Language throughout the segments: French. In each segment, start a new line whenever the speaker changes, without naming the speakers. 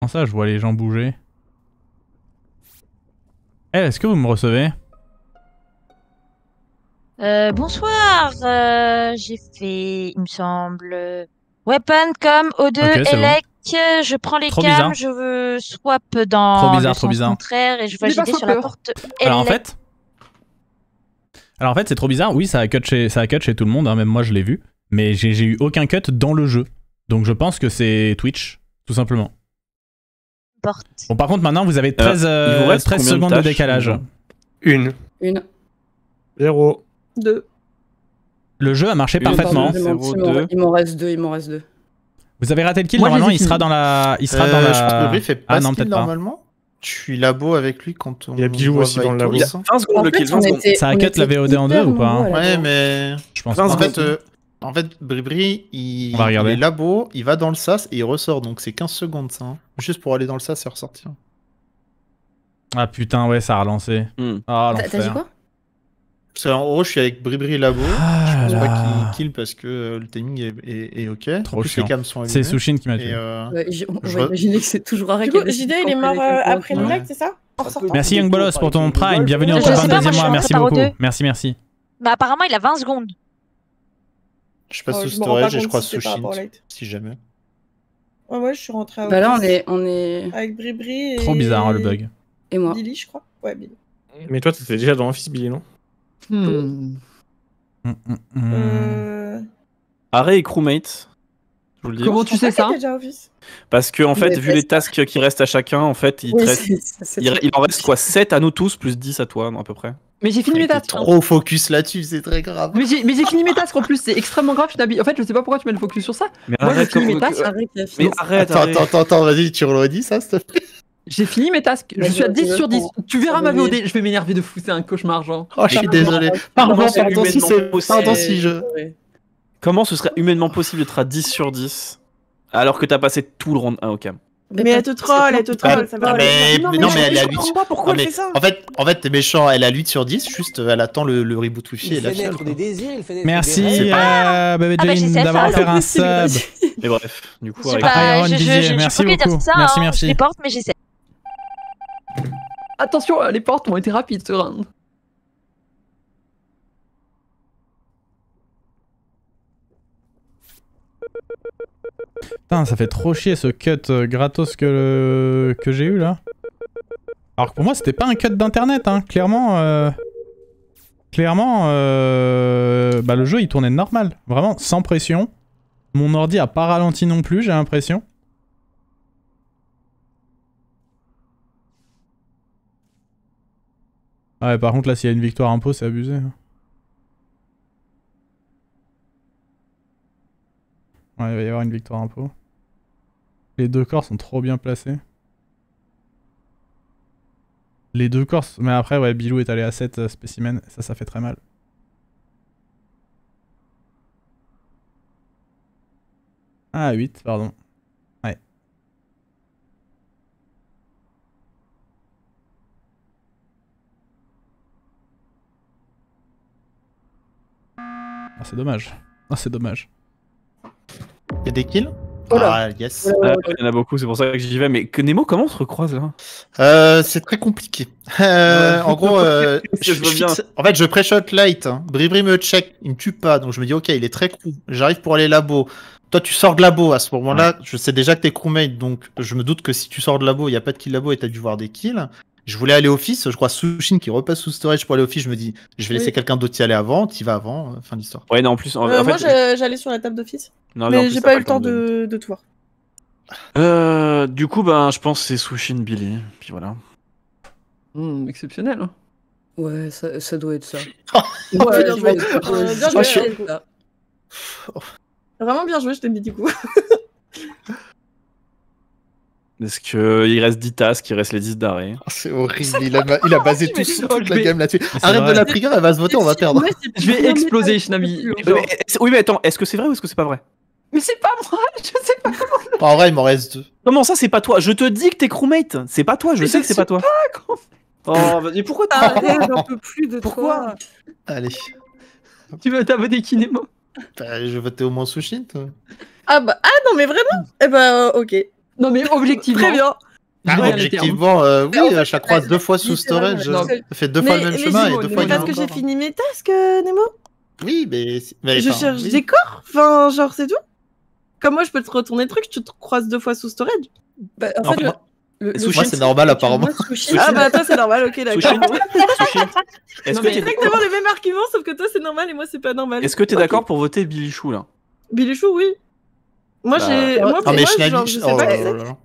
ça, je vois les gens bouger. Eh, est-ce que vous me recevez?
Bonsoir, j'ai fait, il me semble, Weapon, Com, O2,
Ok, c'est bon.
Elec, je prends les
Trop
cams,
bizarre.
je veux swap
Trop
dans
bizarre,
le
trop
sens
bizarre.
contraire et je vois
Il est pas
JD sur la
swapper.
porte
Alors en
Elec.
fait... Alors en fait, c'est trop bizarre. Oui, ça a cut chez tout le monde, hein, même moi je l'ai vu. Mais j'ai eu aucun cut dans le jeu. Donc je pense que c'est Twitch, tout simplement.
Porte.
Bon, par contre, maintenant, vous avez 13,
il vous reste
13
combien de
secondes de
tâches,
décalage.
Une.
Une.
0.
2.
Le jeu a marché parfaitement.
Il m'en reste 2, il m'en reste 2.
Vous avez raté le kill,
Moi, je les
normalement,
ai
il sera
finis.
dans la... Il sera dans la...
Je pense que Brief fait pas
Ah non,
skill
peut-être pas.
normalement. Je suis labo avec lui quand on.
Il y a Bijou
voit
aussi dans le labo.
Vitals.
20 secondes le kill, 20 secondes.
Ça a cut la VOD en 2 ou pas?
Ouais, mais.
Je pense
20
pas.
secondes.
En fait, Bribri, il
On va regarder.
est labo, il va dans le sas et il ressort. Donc c'est 15 secondes ça. Hein. Juste pour aller dans le sas et ressortir.
Ah putain, ouais, ça a relancé. Ah,
T'as dit
l'enfer.
quoi?
Parce qu'en gros, je suis avec Bribri labo.
Ah
Je pense
là
pas
là.
qu'il kill parce que le timing est ok.
Trop
en plus,
chiant.
les cams sont allumés.
C'est Sushin qui m'a
Et,
tué.
On
je
va
re-
imaginer que c'est toujours arrêté.
Du coup, JD, il est mort après le live, c'est ça? En ressortant.
Merci Young Bolos pour ton prime. Bienvenue dans
Je
ton
sais pas, moi,
22e
je suis
mois. Merci
rentrée par
beaucoup.
O2.
Merci, merci.
Bah apparemment il a 20 secondes.
Je passe sous
Je me rends pas
storage et je
compte
crois
si c'est par
Sushin.
rapport au light.
Si jamais.
Ouais, je suis rentrée à
Bah là,
Office
on est.
avec Bribri et...
Trop bizarre, hein, le bug.
Et moi.
Billy, je crois. Ouais, Billy.
Mais toi, t'étais déjà dans Office Billy, non? Arrêt et crewmate. Je vous le dis.
Comment tu sais ça?
T'es déjà Office.
Parce que, en fait,
Mais
vu les tasks qui restent à chacun, en fait, il,
Oui,
te reste- il en reste quoi 7 à nous tous, plus 10 à toi, non, à peu près.
Mais j'ai fini mes
T'es
tasks. hein.
trop focus là-dessus, c'est très grave.
Mais j'ai fini mes tasks en plus, c'est extrêmement grave. En fait, je sais pas pourquoi tu mets le focus sur ça.
Mais
Moi, j'ai
arrête,
fini mes
comme-
tasks.
Mais arrête,
Attends,
arrête.
attends, vas-y, tu redis ça, s'il te plaît.
J'ai fini mes tasks. Je
Vas-y,
suis à
vas-y,
10 sur 10.
vas-y.
Tu verras ma
Vas-y.
VOD. Je vais m'énerver de fou. C'est un cauchemar, genre.
Oh, je suis désolé.
Comment
Pardon,
c'est
pardon si
humainement
c'est.
possible
Pardon si je.
Comment ce serait humainement possible d'être à 10 sur 10 alors que t'as passé tout le round 1 au cam?
Mais elle te troll, ça va.
Non, mais elle est à 8
comprends pas pourquoi
Non,
elle
mais
fait ça.
En fait, t'es méchant, elle a 8 sur 10, juste elle attend le reboot wifi et la fiole.
Merci,
C'est
Baby
Ah bah,
Jane,
j'essaie
d'avoir
ça,
offert un
alors.
sub.
Mais bref, du coup,
Je sais
avec...
pas,
Iron Didier, merci
peux que dire
beaucoup.
ça,
Merci,
hein,
merci.
Je les porte mais j'essaie.
Attention, les portes ont été rapides ce round.
Putain, ça fait trop chier ce cut gratos que j'ai eu là. Alors que pour moi, c'était pas un cut d'internet, hein. Clairement, bah, le jeu il tournait normal. Vraiment, sans pression. Mon ordi a pas ralenti non plus, j'ai l'impression. Ouais, par contre, là, s'il y a une victoire impo, c'est abusé. hein. Ouais, il va y avoir une victoire impo. Les deux corps sont trop bien placés. Les deux corps... Mais après, ouais, Bilou est allé à 7 spécimens. Ça fait très mal. Ah, 8, pardon. Ouais. Ah, c'est dommage. Ah, c'est dommage.
Y'a des kills?
Oh là.
Ah, yes.
Il y en a beaucoup, c'est pour ça que j'y vais. Mais que Nemo, comment on se recroise là?
C'est très compliqué. En gros,
Je veux bien.
en fait, je pré-shot light. Hein. Bribri me check, il me tue pas. Donc je me dis, ok, il est très crew. J'arrive pour aller labo. Toi, tu sors de labo à ce moment-là. Je sais déjà que t'es crewmate. Donc je me doute que si tu sors de labo, il n'y a pas de kill labo et t'as dû voir des kills. Je voulais aller office. Je crois Sushin qui repasse sous storage pour aller office. Je me dis, je vais laisser quelqu'un d'autre y aller avant. T'y vas avant. Fin de l'histoire.
Ouais, non, en plus. En
Moi,
fait,
j'allais sur la table d'office.
non, en
Mais
plus,
j'ai
t'as
pas eu le temps
temps
de tout voir.
Du coup, ben, je pense que c'est Sushin Billy. Puis voilà.
Exceptionnel. Hein.
Ouais, ça doit être ça.
Bien
Ouais,
joué.
ça
Bien
doit
joué.
être ça.
Vraiment bien joué, je t'ai dit du coup.
Est-ce qu'il reste 10 tasks, il reste les 10 d'arrêt?
Oh, c'est horrible. Il a basé toute la game là-dessus.
c'est
Arrête
vrai.
de la trigger, elle va se voter, on va perdre.
Je vais exploser, Shinami.
Oui, mais attends, est-ce que c'est vrai ou est-ce que c'est pas vrai?
Mais c'est pas moi, je sais pas.
En vrai, il m'en reste 2.
Comment ça, c'est pas toi? Je te dis que t'es crewmate. C'est pas toi, je
Mais
sais
je
que c'est
sais
pas toi. Oh, vas-y, pourquoi
Arrête, j'en peux plus de
Pourquoi
toi.
Allez.
Tu veux t'abonner qui Nemo?
Bah, je vais voter au moins Sushin, toi.
Ah bah, ah non mais vraiment. Eh bah ok.
Non, mais objectivement.
Très bien.
je regarde les
Objectivement, oui,
En fait,
chaque croise 2 fois sous storage,
littéralement,
ça fait 2 fois le même chemin et
Nemo,
2 fois il y a
parce que j'ai
encore.
fini mes tasks, Nemo.
Oui, mais.
Je
enfin,
cherche
oui.
des corps. Enfin, genre, c'est tout. Comme moi, je peux te retourner le truc, je te croise 2 fois sous storage.
Bah, en
Non,
fait,
moi-
le
Moi, c'est normal, apparemment.
Ah bah toi, c'est normal, ok, d'accord.
Sushi. Sushi. Est-ce
Non,
que
mais-
t'es
Exactement les mêmes arguments, sauf que toi, c'est normal et moi, c'est pas normal.
Est-ce que t'es
Ok.
d'accord pour voter Billy Chou là?
Billy Chou, oui. Moi,
Bah,
j'ai. Moi,
Non,
pour
mais
moi,
Schnabi.
genre, je sais
Oh
pas
là
exact.
là là.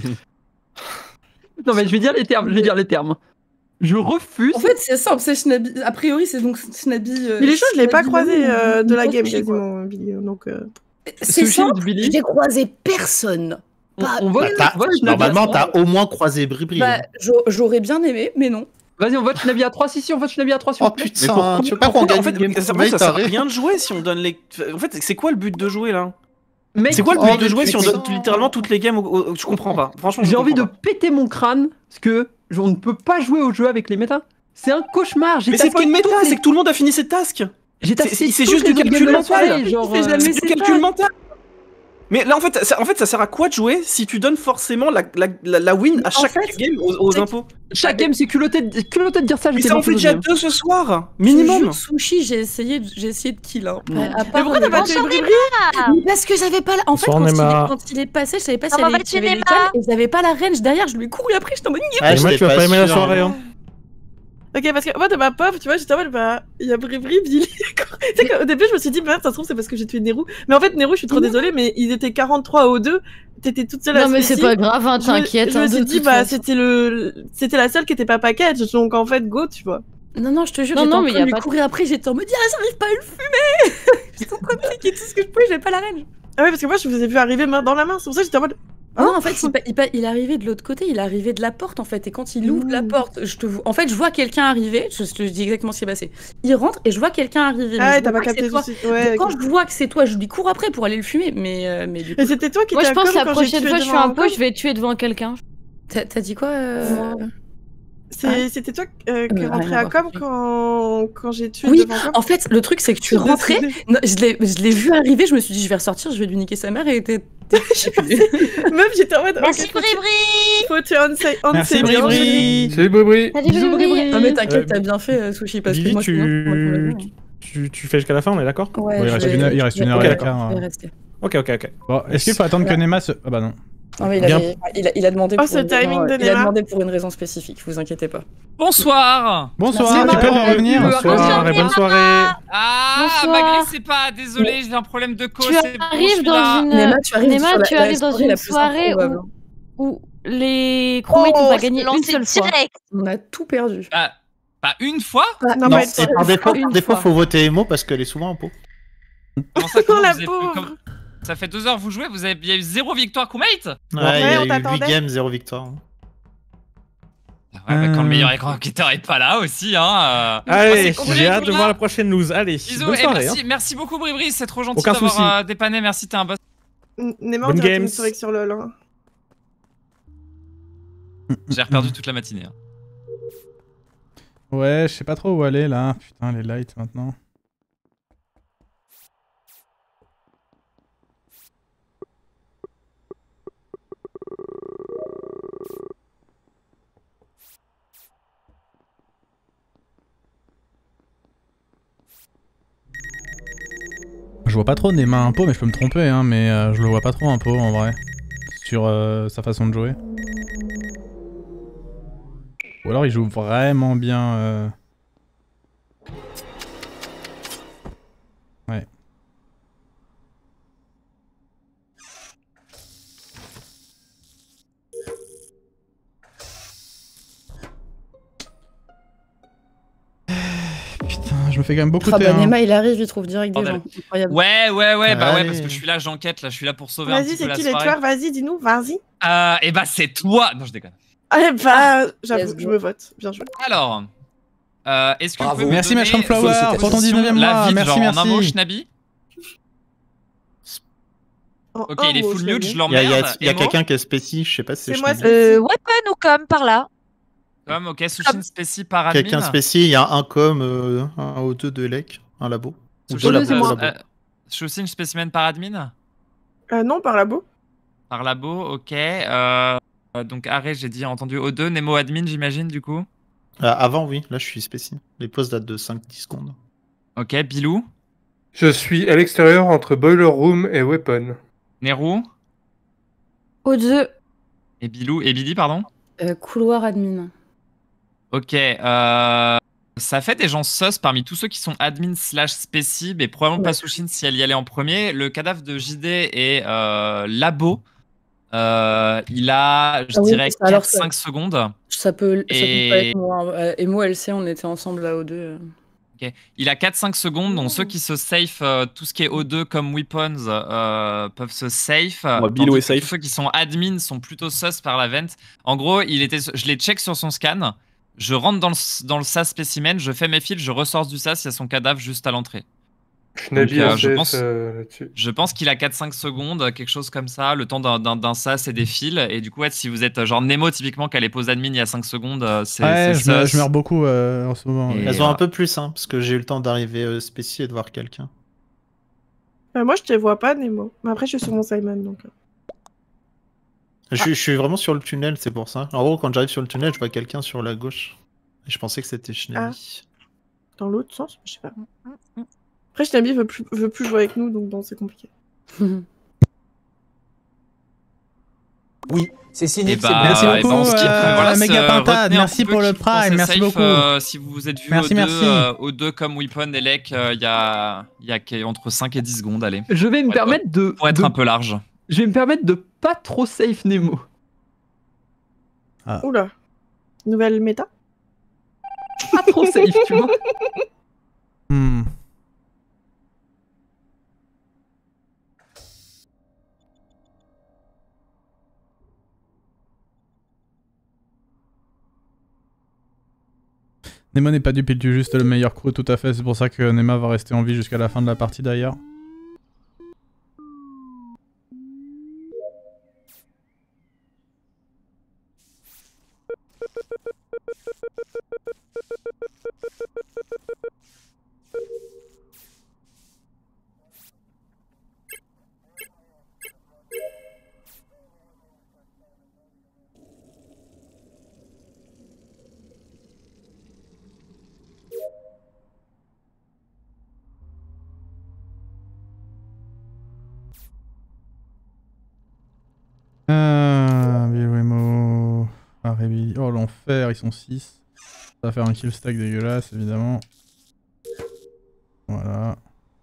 Non, mais je vais dire les termes. Je refuse.
En fait, c'est simple, c'est Schnabi. A priori, c'est donc Schnabi.
Billy Chou, je l'ai pas
Schnabi
croisé
Nemo,
de la
Nemo
game
Sushi, quoi.
quasiment, Billy. Donc.
C'est
Sushi
simple,
de Billy.
j'ai croisé personne.
On vote,
Bah,
on vote Schnabi à
Normalement,
3.
t'as au moins croisé Bribri.
Bah, j'aurais bien aimé, mais non.
Vas-y, on vote Schnabi à 3. Si, on vote Schnabi à 3.
Oh
Mais
putain, tu veux pas qu'on gagne
en fait,
une game
ça
crewmate,
sert à
arrête.
rien de jouer si on donne les. En fait, c'est quoi le but de jouer là?
Mec,
C'est quoi le
Oh,
but de
mais
jouer si on donne
putain.
littéralement toutes les games Je comprends pas. Franchement, je
j'ai envie de
comprends pas.
péter mon crâne parce que on ne peut pas jouer au jeu avec les méta. C'est un cauchemar. J'ai
Mais c'est pas
tasqué
une méta,
toutes les-
c'est que tout le monde a fini ses tasks.
J'ai tasqué
c'est
toutes
juste
les
du
autres
calcul
games de la
mental.
soirée, genre,
Il fait jamais
C'est
ses
du calcul mental. Mais là, en fait, ça sert à quoi de jouer si tu donnes forcément la win à chaque
fait,
game aux
c'est-
impôts?
Chaque game, c'est culotté de dire ça.
Mais
j'étais
ça en
mort
fait déjà
aujourd'hui,
2 ce soir,
Je
minimum.
jure, Sushi, j'ai essayé de kill. Hein.
Non.
À
Mais
part,
pourquoi t'as pas tué
Bonsoir,
Bribri?
Mais parce que j'avais pas la... En fait,
Bonsoir, Nema.
quand il est passé, je savais pas si
Comment
elle
vas-tu,
avait
Nema
l'école et j'avais pas la range derrière, je lui ai couru après, j'étais en mode...
Ah,
Et moi,
j'étais
tu vas pas aimer la
sûr.
soirée, hein.
Ok, parce que moi, de ma pop, tu vois, j'étais en mode, bah, il y a Bribri, Billy. Tu sais qu'au début, je me suis dit, bah, ça se trouve, c'est parce que j'ai tué Nero. Mais en fait, Nero, je suis trop désolée, mais ils étaient 43 au 2. T'étais toute seule à
Non, mais c'est
Spécie.
pas grave, hein,
Je me-
t'inquiète.
Je me
hein,
suis
de
dit,
toute
bah,
façon.
c'était la seule qui était pas package. Donc, en fait, go, tu vois.
Non, je te jure,
Non,
j'étais
non,
en
mais
train
y a
de lui
pas de-
courir après, j'étais en mode, ah, j'arrive pas à le fumer. J'étais en train de cliquer tout ce que je pouvais, j'avais pas la range.
Ah ouais, parce que moi, je vous ai vu arriver main dans la main. C'est pour ça que j'étais en mode.
Non, en fait, il arrivait de l'autre côté, il arrivait de la porte, en fait. Et quand il ouvre la porte, en fait, je vois quelqu'un arriver, je te dis exactement ce qui s'est passé. Il rentre et je vois quelqu'un arriver.
Ah,
mais
ouais,
je
t'as
vois
pas
que c'est
capté
toi.
tout de suite. Ouais,
Quand
ok.
je vois que c'est toi, je lui cours après pour aller le fumer, mais du coup...
Et c'était toi qui
Moi,
étais
je
à
pense
com
la
quand j'ai
prochaine
tué
fois, je suis
devant
un peu,
com.
je vais tuer devant quelqu'un.
T'as dit quoi
C'était toi qui
rien
rentrais
à
à
voir.
com quand j'ai tué
Oui,
devant com.
en fait, le truc, c'est que tu rentrais... Non, je l'ai vu arriver, je me suis dit, je vais ressortir, je vais lui niquer sa mère, et
Meuf, j'étais en mode.
Merci,
ok, faut
Bribri.
faut tuer on
Merci
sait bien.
Bribri.
Salut Bobri.
Salut,
Bisous,
Bribri.
Bribri.
Non, mais t'inquiète, t'as bien fait, Sushi, parce que
Billy,
moi, sinon, moi, je me lève.
tu fais jusqu'à la fin, on est d'accord?
Ouais,
Ouais, il
je
reste
vais-
une heure et
Ok,
quart,
d'accord, je vais
hein.
rester.
Ok.
Bon, est-ce qu'il faut attendre que Nema se. Ah bah non.
Non, mais
Bien.
il a demandé
Oh,
pour
ce
une raison,
timing de
il a
Nema.
demandé pour une raison spécifique, vous inquiétez pas.
Bonsoir.
Bonsoir,
Merci,
tu peux
Nema.
revenir?
Bonsoir et bonne soirée.
Ah,
Bonsoir.
m'agressez pas, désolé, j'ai un problème de co.
Tu
c'est bon, je
arrives
suis
dans
là.
une.
Nema, tu arrives
Nema,
sur
tu arrives dans
soirée
une
la plus
soirée
improbable.
où les crewmates n'ont pas gagné une
lancé
seule fois.
direct.
On a tout perdu.
Ah, pas une fois?
Non,
Non,
mais
et par défaut,
Une
des fois,
fois.
faut voter Emo parce qu'elle est souvent en pot.
Comment ça, comment
la
vous avez-
pauvre.
comme- Ça fait 2 heures que vous jouez, il y a eu 0 victoire crewmate?
Ouais, il y a
on
eu 8
t'attendait.
games, 0 victoire.
Ouais, bah, quand le meilleur écran enquêteur est pas là aussi, hein.
Allez,
Bon, c'est-
j'ai hâte de voir la prochaine news. Allez,
Bisous,
bonne
et
soirée.
merci beaucoup Bribri, c'est trop gentil
Aucun
d'avoir
souci.
dépanné, merci, t'es un boss.
Nema, on
Bonne
dirait
games.
une historique sur LoL. Hein.
J'ai reperdu toute la matinée. hein.
Ouais, je sais pas trop où aller là. Putain, les lights maintenant. Je vois pas trop Nema un pot, mais je peux me tromper, hein, mais je le vois pas trop un pot en vrai. Sur sa façon de jouer. Ou alors il joue vraiment bien. Ouais. Putain, je me fais quand même beaucoup
Ah bah
terrain.
Nema, il arrive, il trouve direct des
Bordel.
gens. Incroyable.
Ouais, bah ouais,
Allez.
parce que je suis là, j'enquête, là, je suis là pour sauver un
Vas-y,
petit peu
c'est
la
qui les
soirée.
tueurs? Vas-y, dis-nous, vas-y.
Et bah c'est toi. Non, je déconne.
Ah bah, j'avoue,
Let's
je
go.
me vote. Bien joué.
Alors, est-ce que vous
Bravo.
pouvez me
Merci,
donner
Mashroom Flower,
vos
pour ton
positions,
19e
la
mois.
vide,
Merci,
genre en un mot,
merci.
Schnabi.
En
Ok,
un
il est
mot,
full
je l'ai
mute,
dit.
je
Il y a,
l'emmerde.
il y a
Emo
quelqu'un qui est spéci, je sais pas si
C'est
je
moi,
connais.
c'est-
Weapon ou com par là?
Ok, Sushin Spécie par admin.
Quelqu'un spéci, il y a un com, un O2 de LEC, un labo. Ou
Sushin,
deux labos,
c'est moi.
deux labos.
Sushin Spécimen par admin.
Non, par labo.
Par labo, ok. Donc Arrêt, j'ai dit entendu O2. Nemo admin, j'imagine, du coup.
Avant, oui. Là, je suis spécial. Les pauses datent de 5-10 secondes.
Ok, Bilou.
Je suis à l'extérieur entre Boiler Room et Weapon.
Nerou.
O2.
Et Bilou. Et Billy, pardon.
Couloir admin.
Ok. Ça fait des gens sus parmi tous ceux qui sont admin / spécib et probablement pas Sushin si elle y allait en premier. Le cadavre de JD est labo. Il a, je dirais, 4-5 secondes.
Ça peut pas être moi. Et moi, LC, on était ensemble là O2.
Ok. Il a 4-5 secondes, donc ceux qui se safe, tout ce qui est O2 comme weapons peuvent se safe.
Bilou est safe.
Tous ceux qui sont admin sont plutôt sus par la vente. En gros, je les check sur son scan, je rentre dans le SAS spécimen, je fais mes fils, je ressors du SAS, il y a son cadavre juste à l'entrée.
Schnabi
je pense qu'il a 4-5 secondes, quelque chose comme ça, le temps d'un SAS et des fils. Et du coup, si vous êtes genre Nemo, typiquement, qui a les pauses admin il y a 5 secondes, c'est
je meurs beaucoup en ce moment.
Elles ont un peu plus, hein, parce que j'ai eu le temps d'arriver spécial et de voir quelqu'un.
Moi, je te vois pas, Nemo. Mais après, je suis sur mon Simon, donc...
Je suis vraiment sur le tunnel, c'est pour ça. En gros, quand j'arrive sur le tunnel, je vois quelqu'un sur la gauche. Et je pensais que c'était Schnabi.
Dans l'autre sens, je sais pas. Après, Schnabi veut plus jouer avec nous, donc bon, c'est compliqué.
Oui, c'est signé.
Merci beaucoup, Mega Pintade. Merci pour le prime. Merci beaucoup.
Si vous vous êtes vu
merci.
O2 comme Weapon et Lek, il y a entre 5 et 10 secondes, allez.
Je vais me permettre de...
Pour être un peu large.
Je vais me permettre de pas trop safe Nemo.
Oula. Nouvelle méta.
Pas trop safe, tu vois.
Nemo n'est pas du piltu, juste le meilleur crew, tout à fait. C'est pour ça que Nema va rester en vie jusqu'à la fin de la partie d'ailleurs. Bilwemo. Oh l'enfer, ils sont 6. Ça va faire un kill stack dégueulasse évidemment. Voilà.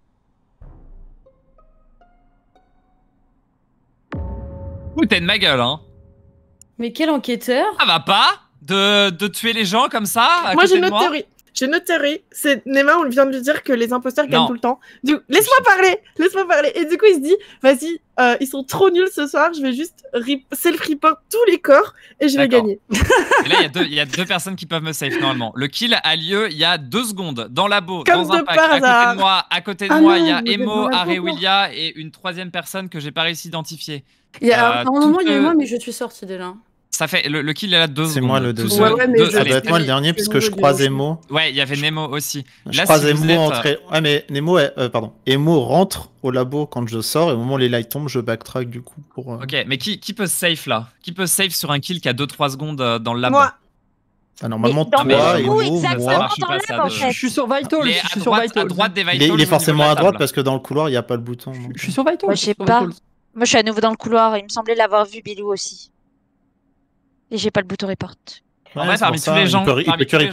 T'es de ma gueule, hein.
Mais quel enquêteur.
Ça va pas de tuer les gens comme ça à
Moi,
côté
j'ai
de
une autre théorie. J'ai une autre théorie. C'est Nema, on vient de lui dire que les imposteurs gagnent tout le temps. Laisse-moi parler. Et du coup, il se dit, vas-y, ils sont trop nuls ce soir. Je vais juste self-report tous les corps et je vais gagner.
Et là, il y a deux personnes qui peuvent me save normalement. Le kill a lieu il y a 2 secondes dans labo,
comme
dans un pack. À côté de moi, il y a Emo, Arewilia et une 3e personne que j'ai pas réussi à identifier.
À un moment, il y a eu moi, mais je suis sortie déjà.
Ça fait le kill est là 2 secondes.
C'est moi le deuxième. Ça doit être moi le dernier puisque je croise Emo.
Ouais, il y avait Nemo aussi.
Je croise Emo entrer. Ouais, mais Nemo, pardon. Emo rentre au labo quand je sors et au moment où les lights tombent, je backtrack du coup pour.
Ok, mais qui peut safe là? Qui peut safe sur un kill qui a 2-3 secondes dans le labo?
Moi.
Normalement, toi, Emo, moi.
Je suis sur Vital.
À droite des Vitals.
Il est forcément à droite parce que dans le couloir, il n'y a pas le bouton.
Je suis sur Vital.
Moi, je sais pas. Moi, je suis à nouveau dans le couloir. Il me semblait l'avoir vu, Bilou aussi. Et j'ai pas le bouton report.
En vrai, parmi tous les gens que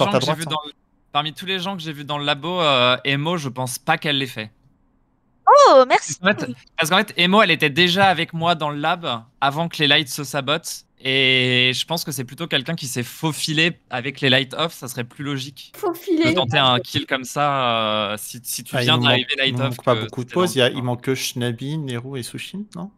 j'ai vus dans le labo, Emo, je pense pas qu'elle l'ait fait.
Oh, merci.
Parce qu'en fait, Emo, elle était déjà avec moi dans le lab avant que les lights se sabotent. Et je pense que c'est plutôt quelqu'un qui s'est faufilé avec les lights off. Ça serait plus logique de tenter un kill comme ça si tu viens d'arriver light off.
Il manque pas beaucoup de pauses. Il manque que Schnabi, Nerou et Sushin, non?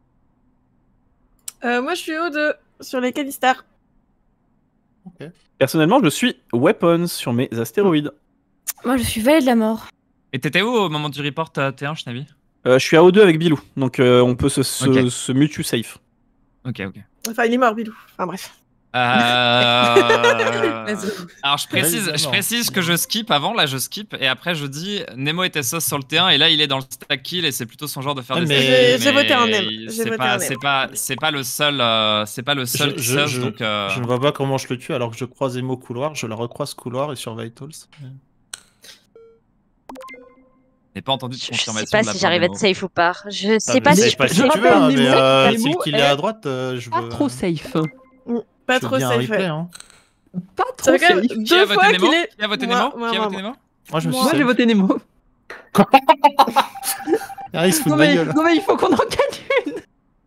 Moi, je suis O2 sur les canisters.
Okay. Personnellement, je suis Weapons sur mes astéroïdes.
Moi, je suis Valet de la mort.
Et t'étais où au moment du report T1, Schnabi?
Je suis à O2 avec Bilou, donc on peut se mutu safe.
Ok.
Enfin, il est mort, Bilou. Enfin, bref.
Alors je précise que je skip avant, là je skip, et après je dis Nemo était sauce sur le T1 et là il est dans le stack kill et c'est plutôt son genre de faire des stacks.
J'ai voté un M.
C'est pas le seul qui sauce, donc
Je ne vois pas comment je le tue alors que je croise Emo couloir, je la recroise couloir et sur Vitals.
Je n'ai pas entendu de
Je
confirmation.
sais pas si j'arrive à être safe ou pas. Je sais pas si je peux
si tu
safe.
veux, hein, mais
Nemo
celle qui est à droite, je
Pas
veux.
trop safe.
Pas
je veux
trop
bien un
safe.
replay,
Ouais.
hein.
Pas
Ça
trop
fait quand même
safe.
Qui a
deux
voté
fois
Nemo
qu'il est.
Qui a voté
Moi,
Nemo
moi,
Qui a
moi,
voté
moi.
Nemo
Moi, je me suis
Moi j'ai voté Nemo.
Ah, il se fout
Non
de ma
mais,
gueule.
non mais il faut qu'on en gagne une.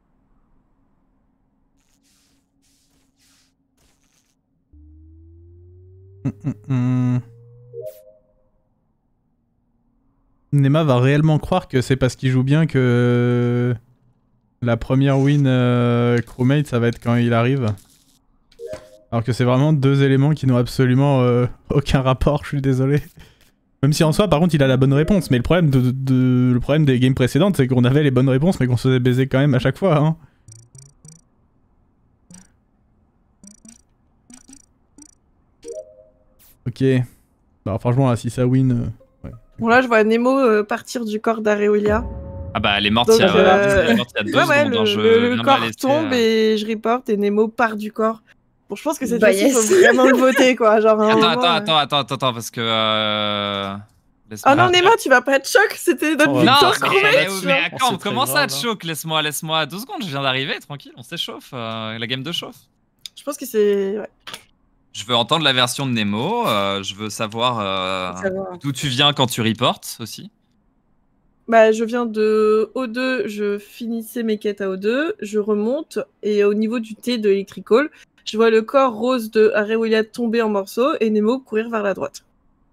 Nema va réellement croire que c'est parce qu'il joue bien que la première win crewmate ça va être quand il arrive. Alors que c'est vraiment deux éléments qui n'ont absolument aucun rapport, je suis désolé. Même si en soi par contre il a la bonne réponse, mais le problème, le problème des games précédentes c'est qu'on avait les bonnes réponses mais qu'on se faisait baiser quand même à chaque fois. Hein. Ok. Bah franchement là, si ça win... ouais.
Bon, là, je vois Nemo partir du corps d'Areolia.
Ah bah elle est morte
Donc,
il y a 2
ouais,
secondes,
ouais,
hein, je
le
viens de la
corps
laisser,
tombe et je reporte et Nemo part du corps. Bon, je pense que cette
Bah,
fois-ci, il
yes.
faut vraiment le voter, quoi. Genre, à un moment,
Attends, parce que...
Ah non, Nemo, tu vas pas être choc, c'était notre
Oh,
victoire
Non,
crewmate.
mais
On
attends,
sait très
comment ça
grave,
te
hein.
choque? Laisse-moi 2 secondes, je viens d'arriver, tranquille, on s'échauffe, la game de chauffe.
Je pense que c'est... Ouais.
Je veux entendre la version de Nemo, je veux savoir d'où tu viens quand tu reportes aussi.
Bah, je viens de O2, je finissais mes quêtes à O2, je remonte, et au niveau du T de Electrical, je vois le corps rose de Areolia tomber en morceaux et Nemo courir vers la droite.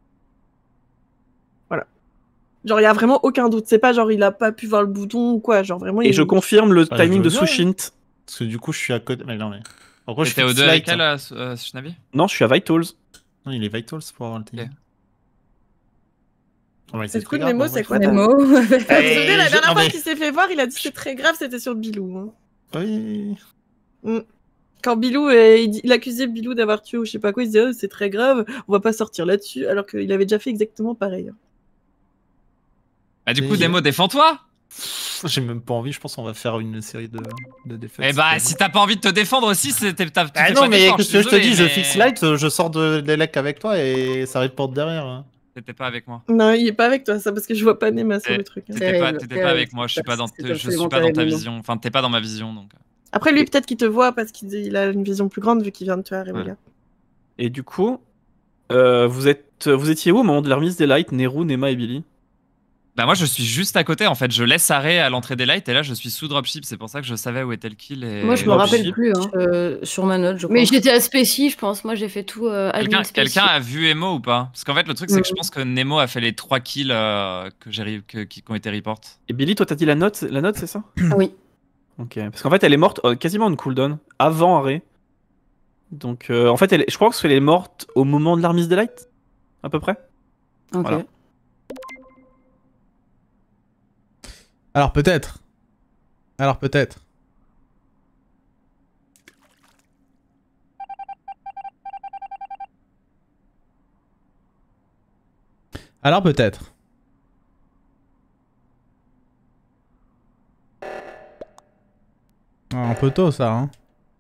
Voilà. Genre, il y a vraiment aucun doute. C'est pas genre il a pas pu voir le bouton ou quoi. Genre, vraiment,
Et je confirme le
Bah, je
timing
veux
de
bien,
Sushint.
Parce que du coup, je suis à côté. Mais non, mais. En gros, je
T'étais
fais
au 2
slide.
avec elle, Shinabi?
Non, je suis à Vitals.
Non, il est Vitals pour avoir le timing.
Ok.
On va
C'est
essayer
cool,
de regarder,
Nemo,
en vrai.
c'est quoi
Nemo.
Vous vous souvenez, la
je-
dernière
non,
fois
mais-
qu'il s'est fait voir, il a dit c'est très grave, c'était sur Bilou. Hein.
Oui.
Quand Bilou, il accusait Bilou d'avoir tué ou je sais pas quoi, il disait oh, c'est très grave, on va pas sortir là-dessus, alors qu'il avait déjà fait exactement pareil.
Bah du coup,
Et-
Nemo, défends-toi!
J'ai même pas envie, je pense qu'on va faire une série de défaites.
Eh bah, si t'as pas envie de te défendre aussi, tu
Ah
fais
non,
pas
mais
d'effort,
qu'est-ce que je te
suis
dis, je
désolé,
fixe
mais
light, je sors de l'élec avec toi et ça reporte derrière. Hein.
T'étais pas avec moi.
Non, il est pas avec toi, ça, parce que je vois pas Nema sur le truc. Hein.
T'étais pas avec moi, je suis pas dans ta vision. Enfin, t'es pas dans ma vision, donc.
Après, lui, peut-être qu'il te voit parce qu'il a une vision plus grande vu qu'il vient de tuer Areolia.
Et du coup, vous étiez où au moment de la remise des lights, Neru, Nema et Billy?
Bah moi je suis juste à côté en fait, je laisse arrêt à l'entrée des lights et là je suis sous dropship, c'est pour ça que je savais où était le kill et...
Moi, je me rappelle plus. Hein.
Sur ma note, je crois.
Mais j'étais à Spécie, je pense. Moi, j'ai fait tout admin Spécie.
Quelqu'un a vu Emo ou pas? Parce qu'en fait le truc c'est que je pense que Nemo a fait les 3 kills qui ont été report.
Et Billy, toi t'as dit la note c'est ça?
Oui.
Ok, parce qu'en fait elle est morte quasiment en cooldown, avant arrêt. Donc en fait je crois qu'elle est morte au moment de la remise des lights, à peu près.
Ok.
Voilà.
Alors peut-être. Alors peut-être. Alors peut-être. Ah, un peu tôt ça, hein.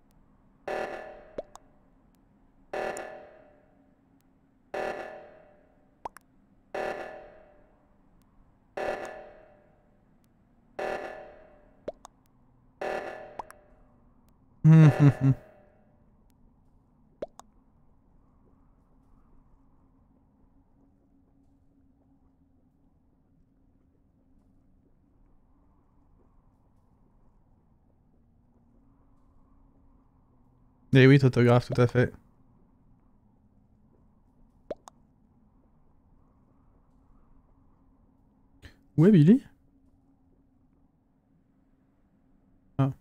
Eh oui, tautographe, tout à fait. Où est Billy? Ah.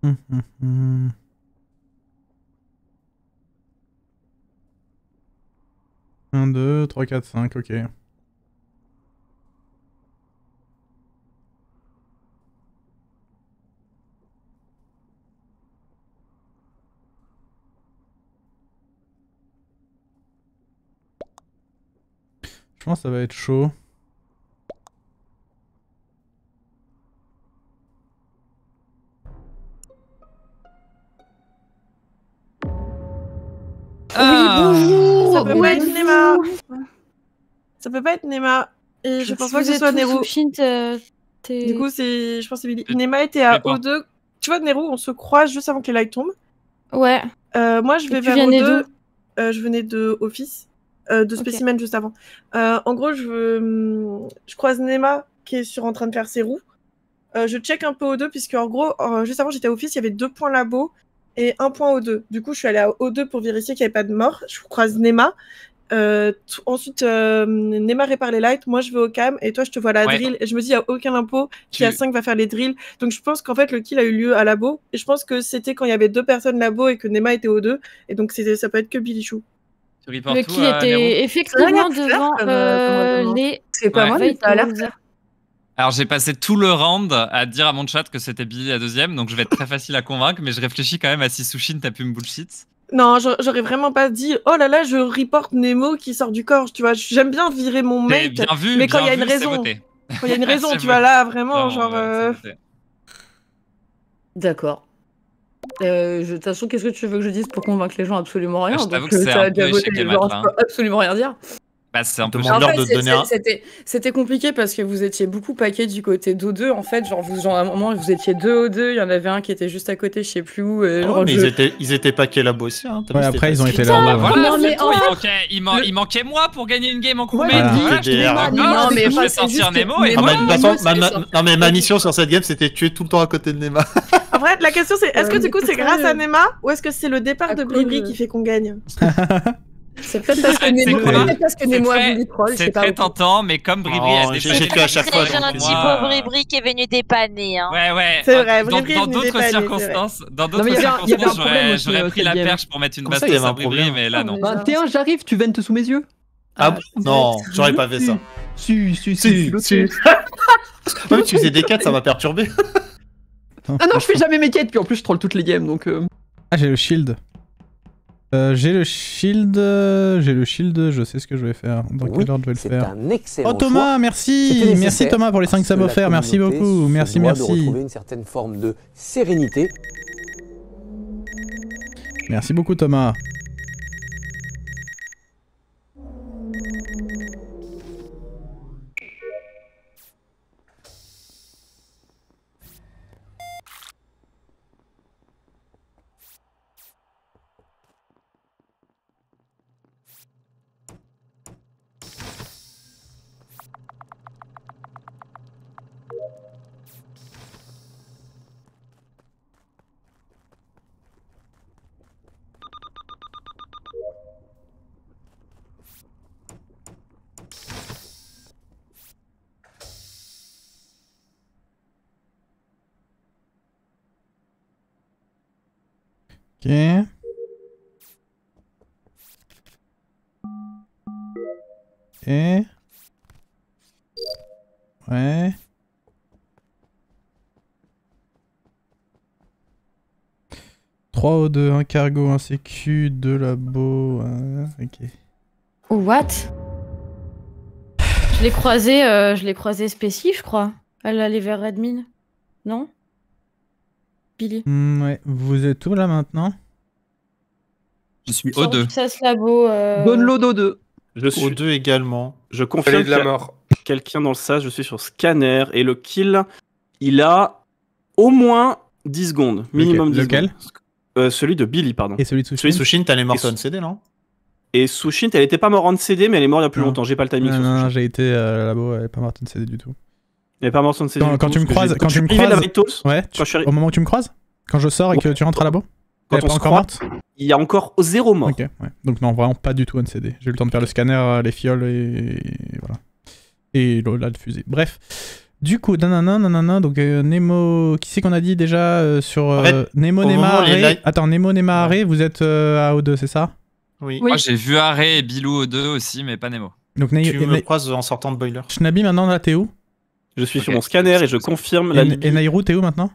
Un, 2, 3, 4, 5, ok. Je pense que ça va être chaud.
bonjour.
Ça peut pas être Nema. Ça peut pas être Nema. Et je pense pas que ce soit Nero. Du coup, je pense que c'est Billy. Nema était à O2. Tu vois, Nero, on se croise juste avant que les lights tombent.
Ouais.
Moi, je vais vers O2. Je venais de Office. De Spécimen juste avant. En gros, je croise Nema qui est en train de faire ses roues. Je check un peu O2 puisque en gros, juste avant j'étais à Office, il y avait 2 points labo et 1 point O2. Du coup, je suis allée à O2 pour vérifier qu'il n'y avait pas de mort. Je croise Nema. Ensuite, Nema répare les lights. Moi, je vais au cam et toi, je te vois à la drill. Et je me dis, il n'y a aucun impôt qui à 5 va faire les drills. Donc, je pense qu'en fait, le kill a eu lieu à labo. Et je pense que c'était quand il y avait 2 personnes labo et que Nema était O2. Et donc, ça peut être que Billy Chou.
Le kill était effectivement devant les.
C'est pas moi, mais ça a l'air.
Alors j'ai passé tout le round à dire à mon chat que c'était Billy la deuxième, donc je vais être très facile à convaincre, mais je réfléchis quand même à si Sushin t'as pu me bullshit.
Non, j'aurais vraiment pas dit oh là là, je reporte Nemo qui sort du corps, tu vois. J'aime bien virer mon mate,
bien vu,
mais quand il y a une
vu,
raison. Quand il y a une raison, tu vois, là vraiment, genre.
D'accord. De toute façon, qu'est-ce que tu veux que je dise pour convaincre les gens? Absolument rien.
Je t'avoue
Donc,
que c'est un peu échec et mat,
je peux absolument rien dire.
Bah, c'est un peu
C'était compliqué parce que vous étiez beaucoup paquets du côté d'O2 en fait, genre à un moment vous étiez 2 O2, il y en avait un qui était juste à côté, je sais plus où.
Mais ils étaient paquets là-bas aussi. Hein.
Ouais, après ils ont été là.
Voilà, il manquait moi pour gagner une game en crewmate.
Non,
mais je vais sortir Nemo et
non mais ma mission sur cette game c'était tuer tout le temps à côté de Nema.
En vrai, la question c'est est-ce que du coup c'est grâce à Nema ou est-ce que c'est le départ de Bribri qui fait qu'on gagne?
C'est peut-être parce que Nemo a voulu troll.
C'est très tentant, mais comme Bribri a dépanné.
J'ai tué à chaque fois.
C'est un petit peu Bribri qui est venu dépanner. Hein.
Ouais.
C'est vrai,
dans d'autres circonstances, j'aurais pris la perche pour mettre une baston à Bribri, mais là non.
21, j'arrive, tu ventes sous mes yeux.
Ah non, j'aurais pas fait ça.
Si.
Même tu faisais des quêtes, ça m'a perturbé.
Ah non, je fais jamais mes quêtes, puis en plus je troll toutes les games donc.
Ah, j'ai le shield. J'ai le shield, je sais ce que je vais faire. Dans quel ordre je vais le faire? Oh Thomas, merci! Merci Thomas pour les 5 subs offerts, merci beaucoup, merci.
De retrouver une certaine forme de sérénité.
Merci beaucoup Thomas. Ok. Et... Ouais. O2, 1 cargo, 1 sécu, 2 labo, ok.
What? Je l'ai croisé Spécie, je crois. Elle allait vers admin. Non? Billy.
Ouais, vous êtes où là maintenant?
Je suis O2.
Ça se labo.
Bonne lot d'O2.
Je suis O2 également.
Je confirme de la mort.
Quelqu'un dans le sas, je suis sur scanner et le kill, il a au moins 10 secondes. Minimum 10
Lequel
secondes. Celui de Billy, pardon.
Et celui de Sushin?
Celui de Sushin, t'es mort en CD, non?
Et Sushin, elle était pas morte en CD, mais elle est morte il y a plus longtemps. J'ai pas le timing sur Sushin.
Non, j'ai été à la labo, elle est pas morte en CD du tout.
Elle est pas morte en CD.
Quand tu me croises, au moment où tu me croises, quand je sors et que tu rentres à la labo,
quand on se croise, il y a encore 0 mort.
Ok, ouais. Donc non, vraiment pas du tout on CD. J'ai eu le temps de faire le scanner, les fioles et voilà. Et la fusée. Bref. Du coup, nanana, donc Nemo, qui c'est qu'on a dit déjà sur
En fait,
Nemo,
au
Nema,
moment où les
Arré.
lights-
Attends, Nemo, Nema, Arré, vous êtes à O2, c'est ça?
Oui.
Moi, j'ai vu Arré et Bilou au 2 aussi, mais pas Nemo.
Donc,
Tu me croises en sortant de boiler.
Shnabi, maintenant, là, t'es où?
Je suis sur mon scanner et je confirme la
Et Nairou, t'es où maintenant?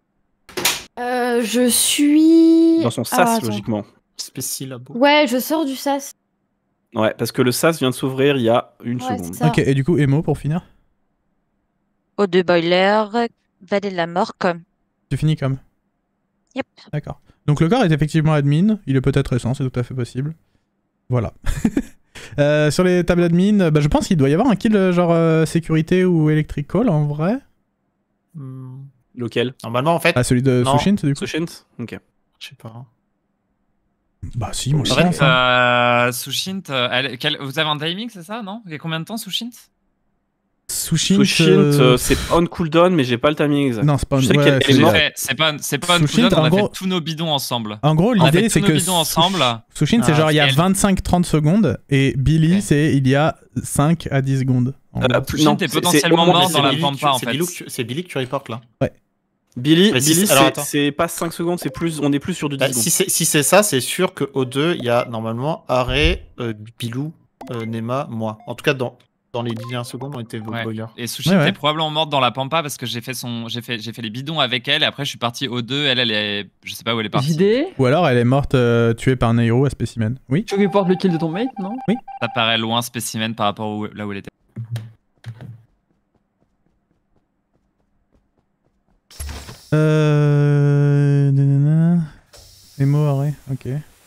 Je suis...
dans son
Ah,
sas,
attends.
logiquement.
Spécial labo.
Ouais, je sors du sas.
Ouais, parce que le sas vient de s'ouvrir il y a une
Ouais,
seconde.
c'est ça.
Ok, et du coup, Emo, pour finir?
O2 boiler, Vallée de la Mort, comme.
Tu finis comme?
Yep.
D'accord. Donc le corps est effectivement admin, il est peut-être récent, c'est tout à fait possible. Voilà. Sur les tables admin, bah, je pense qu'il doit y avoir un kill genre sécurité ou electrical en vrai.
Lequel?
Normalement, en fait.
Ah, celui de
non.
Sushint, du coup.
Sushint? Ok.
Je sais pas.
Bah si, moi je
Sushint,
pense. Hein.
Sushint, vous avez un timing, c'est ça, non? Il y a combien de temps, Sushint?
Sushint,
c'est on cooldown, mais j'ai pas le timing exact.
Non, c'est pas on-
Je sais
ouais,
qu'elle
c'est-
est morte.
C'est pas un
Sushint,
cooldown, on
en
a
gros-
fait tous nos bidons ensemble.
En gros,
On a
l'idée
fait
c'est
tous
que
nos bidons ensemble.
Sushint, c'est genre il y a 25-30 secondes et Billy, c'est il y a 5 à 10 secondes. En gros.
Sushint est potentiellement mort dans la pampa, en fait.
C'est Billy que tu reportes là.
Ouais.
Billy,
Mais si
Billy
c'est- alors, attends.
c'est pas 5 secondes, c'est plus, on est plus sur du 10
Bah,
secondes.
si c'est ça, c'est sûr qu'au 2, il y a normalement Arré, Bilou, Nema, moi. En tout cas, dans les 10 secondes, on était
Ouais.
boiler.
Et Sushint est probablement morte dans la pampa parce que j'ai fait les bidons avec elle et après je suis parti au 2, elle est, je sais pas où elle est partie.
JD,
Ou alors elle est morte tuée par Nairo à Specimen. Oui.
tu reportes le kill de ton mate, non?
Oui.
Ça paraît loin spécimen par rapport là où elle était.
Nanana. Emo, Arré, ok.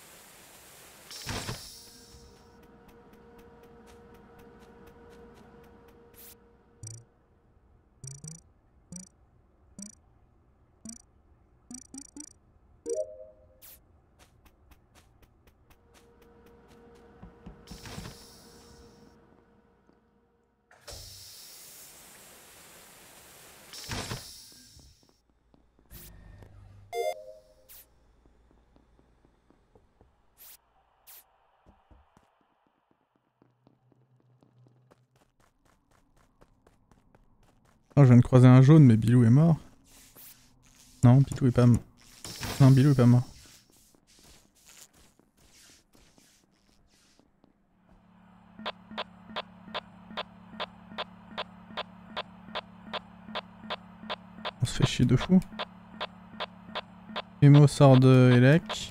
Oh, je viens de croiser un jaune, mais Bilou est mort. Non, Bilou est pas mort. Non, Bilou est pas mort. On se fait chier de fou. Emo sort de Elec.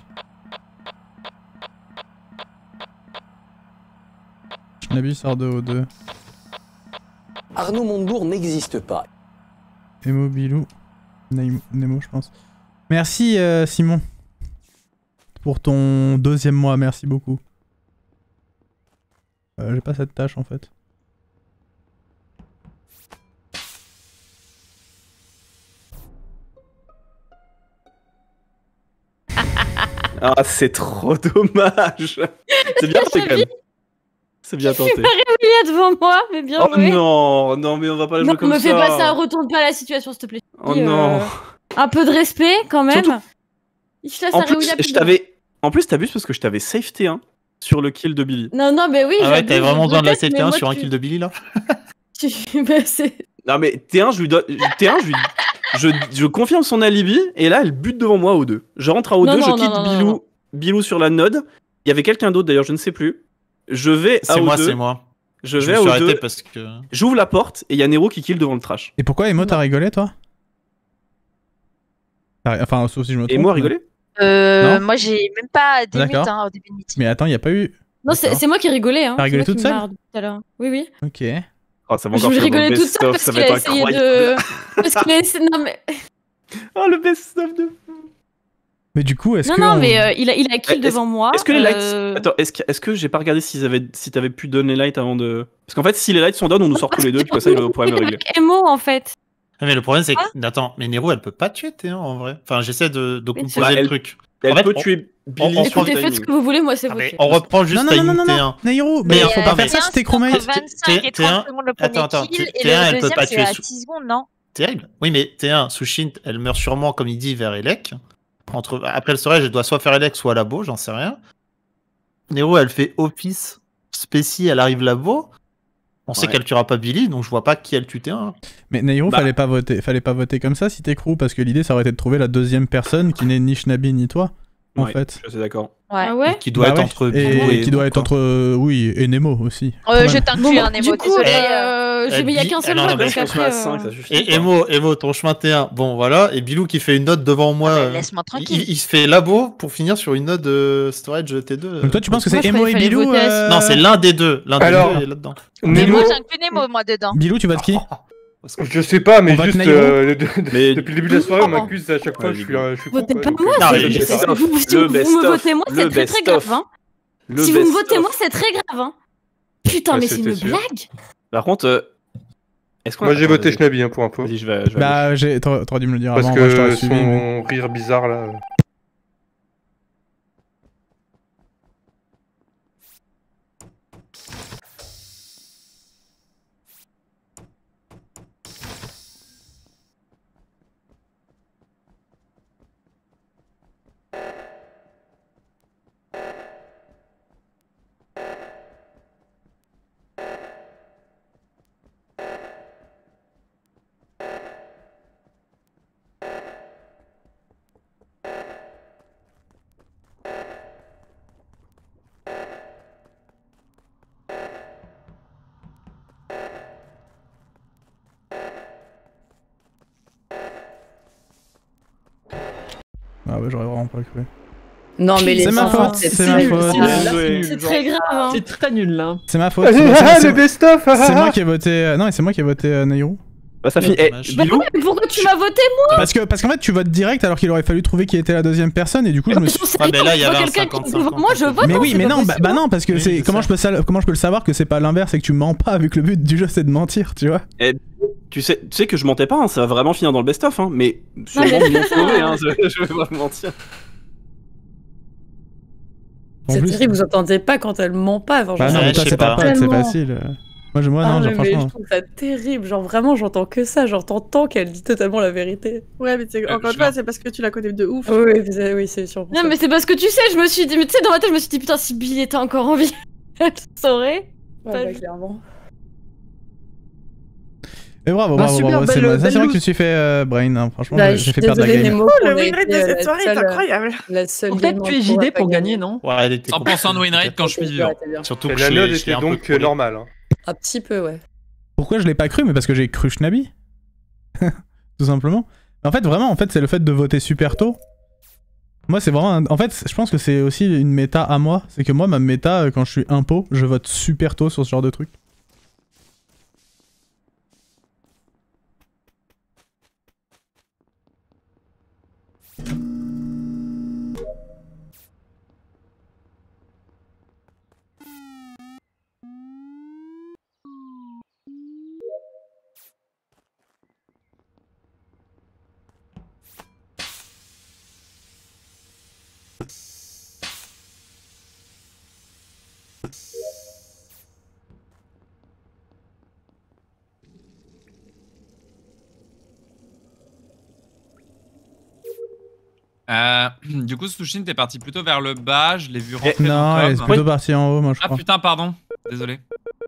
Shnabi sort de O2.
Arnaud Montebourg n'existe pas.
Emo, Bilou, Nemo, je pense. Merci Simon pour ton 2e mois, merci beaucoup. J'ai pas cette tâche en fait.
Ah, c'est trop dommage. C'est bien tenté quand même. C'est bien
Je suis
tenté.
pas réveillée devant moi, mais bien
Oh
joué.
non, non, mais on va pas la jouer
Non,
comme
me
ça.
fais pas ça, retourne pas la situation, s'il te plaît.
Oh
Dis,
non.
Un peu de respect quand même.
Surtout-
Je laisse
En
Aréoulia
plus,
plus
je t'avais. En plus, t'abuses parce que je t'avais safe T1 sur le kill de Billy.
Non, non, mais oui.
Ah ouais,
j'abuse,
t'avais vraiment besoin de la
peut-être,
safety
mais
1
moi,
sur un
tu-
kill de Billy là?
Bah, c'est-
Non mais T1, je lui donne. T1, je confirme son alibi et là, elle bute devant moi au 2. Je rentre à O2,
Non, non,
je
non,
quitte
non, non,
Bilou,
non.
Bilou sur la node. Il y avait quelqu'un d'autre d'ailleurs, je ne sais plus. Je vais à
C'est moi,
O2.
c'est moi.
Je
Je
vais
me
à
suis
O2.
arrêté parce que.
J'ouvre la porte et il y a Nero qui kill devant le trash.
Et pourquoi Emo t'as rigolé toi? Enfin, sauf si je me trompe.
Et moi
mais-
rigolé?
Non.
Moi, j'ai même pas des
D'accord.
minutes hein, au début de meeting.
Mais attends, y a pas eu.
Non, c'est moi qui rigolais. Hein.
T'as rigolé
C'est moi
toute
qui
seule?
me marre tout à l'heure. Oui, oui.
Ok.
Oh, ça va
Je
encore faire
rigolais
le
toute seule
best-of,
parce
ça
qu'il
va
a
être
essayé
incroyable.
de. Parce qu'il a essayé. Non, mais.
Oh, le best-of de.
Mais du coup, est-ce
Non,
que.
non,
on-
mais il a kill
Est-ce-
devant moi.
Est-ce que les lights. Attends, est-ce que j'ai pas regardé si t'avais pu donner les lights avant de. Parce qu'en fait, si les lights sont down, on nous sort tous les deux, puis comme ça, le problème est réglé.
Emo en fait.
Ah, mais le problème, c'est que. Attends, mais Nero, elle peut pas tuer T1 en vrai. Enfin, j'essaie de composer
Bah,
le
elle-
truc.
Elle
En fait,
peut
on-
tuer Billy
on-
sur le
Écoutez, faites ce
timing.
que vous voulez, moi c'est
Ah, mais
voté.
on reprend juste
Non, non,
à
non, non, non,
T1.
non, Nairo,
Mais
mais faut pas faire ça,
T1,
c'était
c'est
Chromate.
entre 25 et 30 secondes le premier
Attends,
kill, et
T1, elle
le
peut
deuxième,
pas
c'est
tuer
à
sous-
6 secondes, non?
Terrible. Oui, mais T1, Sushint, elle meurt sûrement, comme il dit, vers Elec. Après le storage, elle doit soit faire Elec, soit labo, j'en sais rien. Nero, elle fait office spécie, elle arrive labo. On sait qu'elle tuera pas Billy, donc je vois pas qui elle tue T1.
Mais Nairo, fallait pas voter comme ça si t'es crew, parce que l'idée ça aurait été de trouver la deuxième personne qui n'est ni Shnabi ni toi, en fait.
Je suis assez d'accord.
Ouais.
Ah ouais
Et qui doit être entre Bilou
et qui doit être entre oui et Nemo aussi.
Je t'inclus un Nemo,
Du coup,
désolé.
mais il y a qu'un seul vote, donc après...
Et Emo, ton chemin T1. Bon, voilà. Et Bilou qui fait une note devant moi.
Laisse-moi tranquille.
Il se fait labo pour finir sur une note de storage T2.
Donc toi, tu penses que c'est Emo et Bilou
Non, c'est l'un des deux. L'un des deux est là-dedans.
Mais moi, j'inclus Nemo, moi, dedans.
Bilou, tu votes qui?
Je sais pas, mais juste
Nairo
depuis le début de la soirée, on m'accuse à chaque fois, je suis con.
Votez pas
quoi.
moi,
Donc,
si vous me votez moi, c'est très très grave. Hein. Si vous me votez moi, c'est très grave. Hein. Putain, mais c'est une blague.
Par contre, est-ce qu'on
moi j'ai voté Shnabi pour info.
Vas-y, je vais.
Bah, t'aurais dû me le dire
Parce
avant,
que
moi, je t'aurais suivi.
son rire bizarre là.
Ah ouais, j'aurais vraiment pas cru.
Non, mais les
c'est ma
enfants,
faute, c'est ma faute.
C'est très grave. Hein.
C'est très nul là.
C'est ma faute.
Le best-of.
C'est moi qui ai voté. Non, c'est moi qui ai voté Nairo.
Bah ça finit.
Bilou, mais pourquoi tu m'as voté moi?
Parce qu'en fait tu votes direct alors qu'il aurait fallu trouver qui était la deuxième personne et du coup je me suis.
Ah mais là il y avait un
quelqu'un qui
50-50.
moi je vote.
Mais oui, mais non, bah non parce que
Oui,
c'est
je
comment je peux le savoir que c'est pas l'inverse et que tu mens pas vu que le but du jeu c'est de mentir, tu vois.
Tu sais que je mentais pas, hein, ça va vraiment finir dans le best-of, hein, mais sûrement mon sauvé, hein, je vais pas mentir.
C'est terrible, vous entendez pas quand elle ment pas. Enfin,
Bah non, mais toi c'est pas pote, c'est facile. Moi non, genre,
mais
franchement.
je trouve ça terrible. Genre vraiment, j'entends que ça. Genre t'entends qu'elle dit totalement la vérité.
Ouais, mais encore une fois, c'est parce que tu la connais de ouf.
Oui, c'est sûr.
Non, mais c'est parce que tu sais, je me suis dit, mais tu sais, dans ma tête, je me suis dit, putain, si Billy était encore en vie, elle saurait.
Ouais, clairement.
Mais bravo,
Bah,
bravo,
super,
bravo.
belle-
Ça c'est
belle
vrai que je
loose.
me suis fait brain, hein. Franchement,
Bah,
j'ai fait perdre la
désolée,
game.
Nemo,
Le
on a
win rate de
été
cette soirée est incroyable.
La seule
Peut-être
game
tu es
en
JD
cours à
pour
pas
gagner, non?
Ouais, elle était
100% de win rate quand je suis vivant.
Surtout
Et
que
la
je
note
l'ai
était
un peu
donc
trollé.
normale. Hein.
Un petit peu, ouais.
Pourquoi je l'ai pas cru? Mais parce que j'ai cru Shnabi. Tout simplement. En fait, vraiment, c'est le fait de voter super tôt. Moi, c'est vraiment. En fait, je pense que c'est aussi une méta à moi. C'est que moi, ma méta, quand je suis impo, je vote super tôt sur ce genre de truc.
Du coup, Sushin, t'es parti plutôt vers le bas, je l'ai vu rentrer
Non,
dans
elle
le
est
com.
plutôt partie en haut, moi, je
Ah
crois.
putain, pardon. Désolé.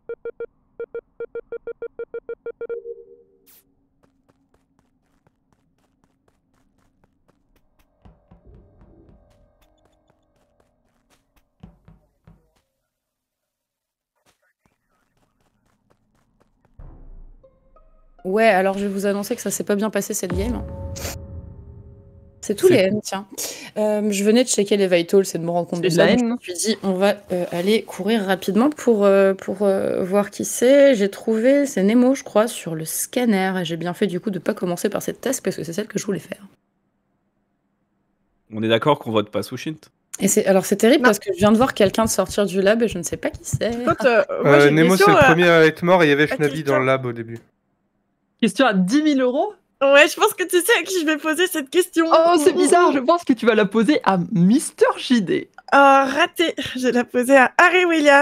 Ouais, alors je vais vous annoncer que ça s'est pas bien passé cette game. C'est tous les N, tiens. Je venais de checker les vitals et de me rendre compte de
C'est
ça.
la
donc
haine.
Je me suis dit, on va aller courir rapidement pour voir qui c'est. J'ai trouvé, c'est Nemo, je crois, sur le scanner. Et j'ai bien fait du coup de pas commencer par cette task parce que c'est celle que je voulais faire.
On est d'accord qu'on vote pas Sushin.
Et c'est terrible parce que je viens de voir quelqu'un sortir du lab et je ne sais pas qui c'est.
Écoute, moi, j'ai une
Nemo, c'est
question,
le premier à être mort et il y avait
à
Shnabi
Christian.
dans le lab au début.
Question à 10 000 €.
Ouais, je pense que tu sais à qui je vais poser cette question.
Oh, c'est bizarre, je pense que tu vas la poser à Mister JD.
Raté. Je vais la poser à Harry Willia,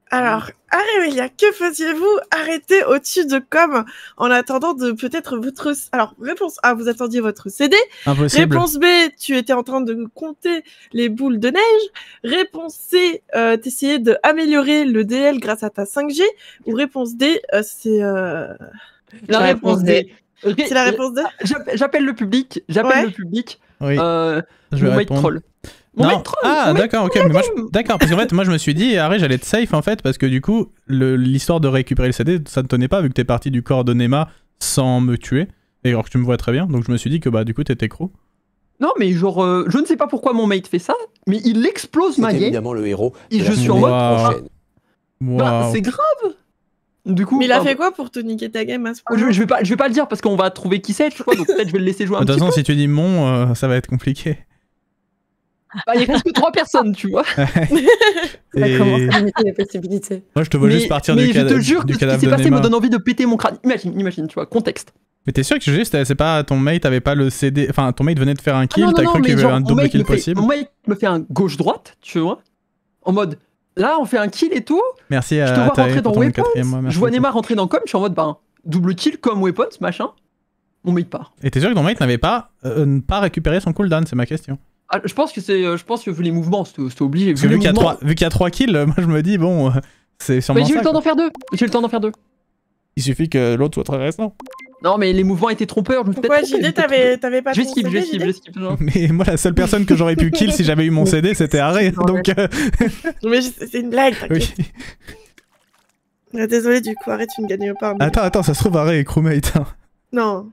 Alors, Arélia, que faisiez-vous arrêter au-dessus de com en attendant de peut-être votre... Alors, réponse A, vous attendiez votre CD.
Impossible.
Réponse B, tu étais en train de compter les boules de neige. Réponse C, t'essayais d'améliorer le DL grâce à ta 5G. Ou réponse D, c'est...
La réponse D.
C'est la réponse D.
J'appelle le public.
Oui.
Mon
Je vais
mate
répondre.
troll.
Non. Ah, d'accord, ok. Mais moi, d'accord, parce qu'en fait, moi, je me suis dit, Harry, j'allais être safe, en fait, parce que du coup, l'histoire de récupérer le CD, ça ne tenait pas, vu que t'es parti du corps de Nema sans me tuer, et alors que tu me vois très bien, donc je me suis dit que, bah, du coup, t'étais crew.
Non, mais genre, je ne sais pas pourquoi mon mate fait ça, mais il explose ma game.
Évidemment le héros.
Et je suis en mode prochaine. Bah,
Wow.
c'est grave. Du coup,
Mais il a fait quoi pour te niquer ta game à ce point?
je vais pas le dire parce qu'on va trouver qui c'est, tu vois, donc peut-être je vais le laisser jouer un
De toute
petit
façon,
peu.
si tu dis mon, ça va être compliqué.
Bah, il y a presque 3 personnes, tu vois.
Ça commence à limiter les possibilités.
Moi, je te vois juste partir du cadavre.
Mais je te jure que ce qui s'est passé me donne envie de péter mon crâne. Imagine, tu vois, contexte.
Mais t'es sûr que juste, c'est pas ton mate avait pas le CD. Enfin, ton mate venait de faire un kill, t'as cru qu'il y avait un double kill possible.
Mon mate me fait un gauche-droite, tu vois. En mode, là, on fait un kill et tout.
Merci
je
à
te vois
Tae
rentrer dans
pour ton
Weapons.
4e mois, merci
Je vois
beaucoup.
Neymar rentrer dans Com, je suis en mode, ben, double kill comme Weapons, machin. Mon mate part.
Et t'es sûr que ton mate n'avait pas récupéré son cooldown, c'est ma question.
Ah, je pense que vu les mouvements, c'était obligé.
Parce que vu qu'il y a 3 kills, moi je me dis, bon, c'est sûrement
Mais j'ai eu
ça,
le temps
quoi.
d'en faire deux.
Il suffit que l'autre soit très récent.
Non, mais les mouvements étaient trompeurs.
Pourquoi JD t'avais pas
Je
ton
skip,
CD,
je skip. Genre.
Mais moi, la seule personne que j'aurais pu kill si j'avais eu mon CD, c'était Harry. Donc.
Mais c'est une blague, t'inquiète.
Oui.
Désolé, du coup, arrête, tu ne gagnes pas. Mais...
Attends, ça se trouve, Harry est crewmate. Hein.
Non.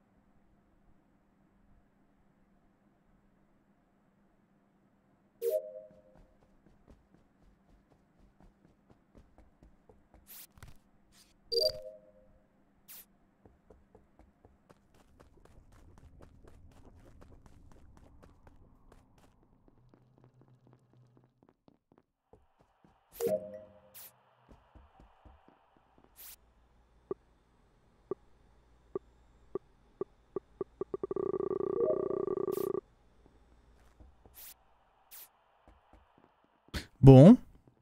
Bon.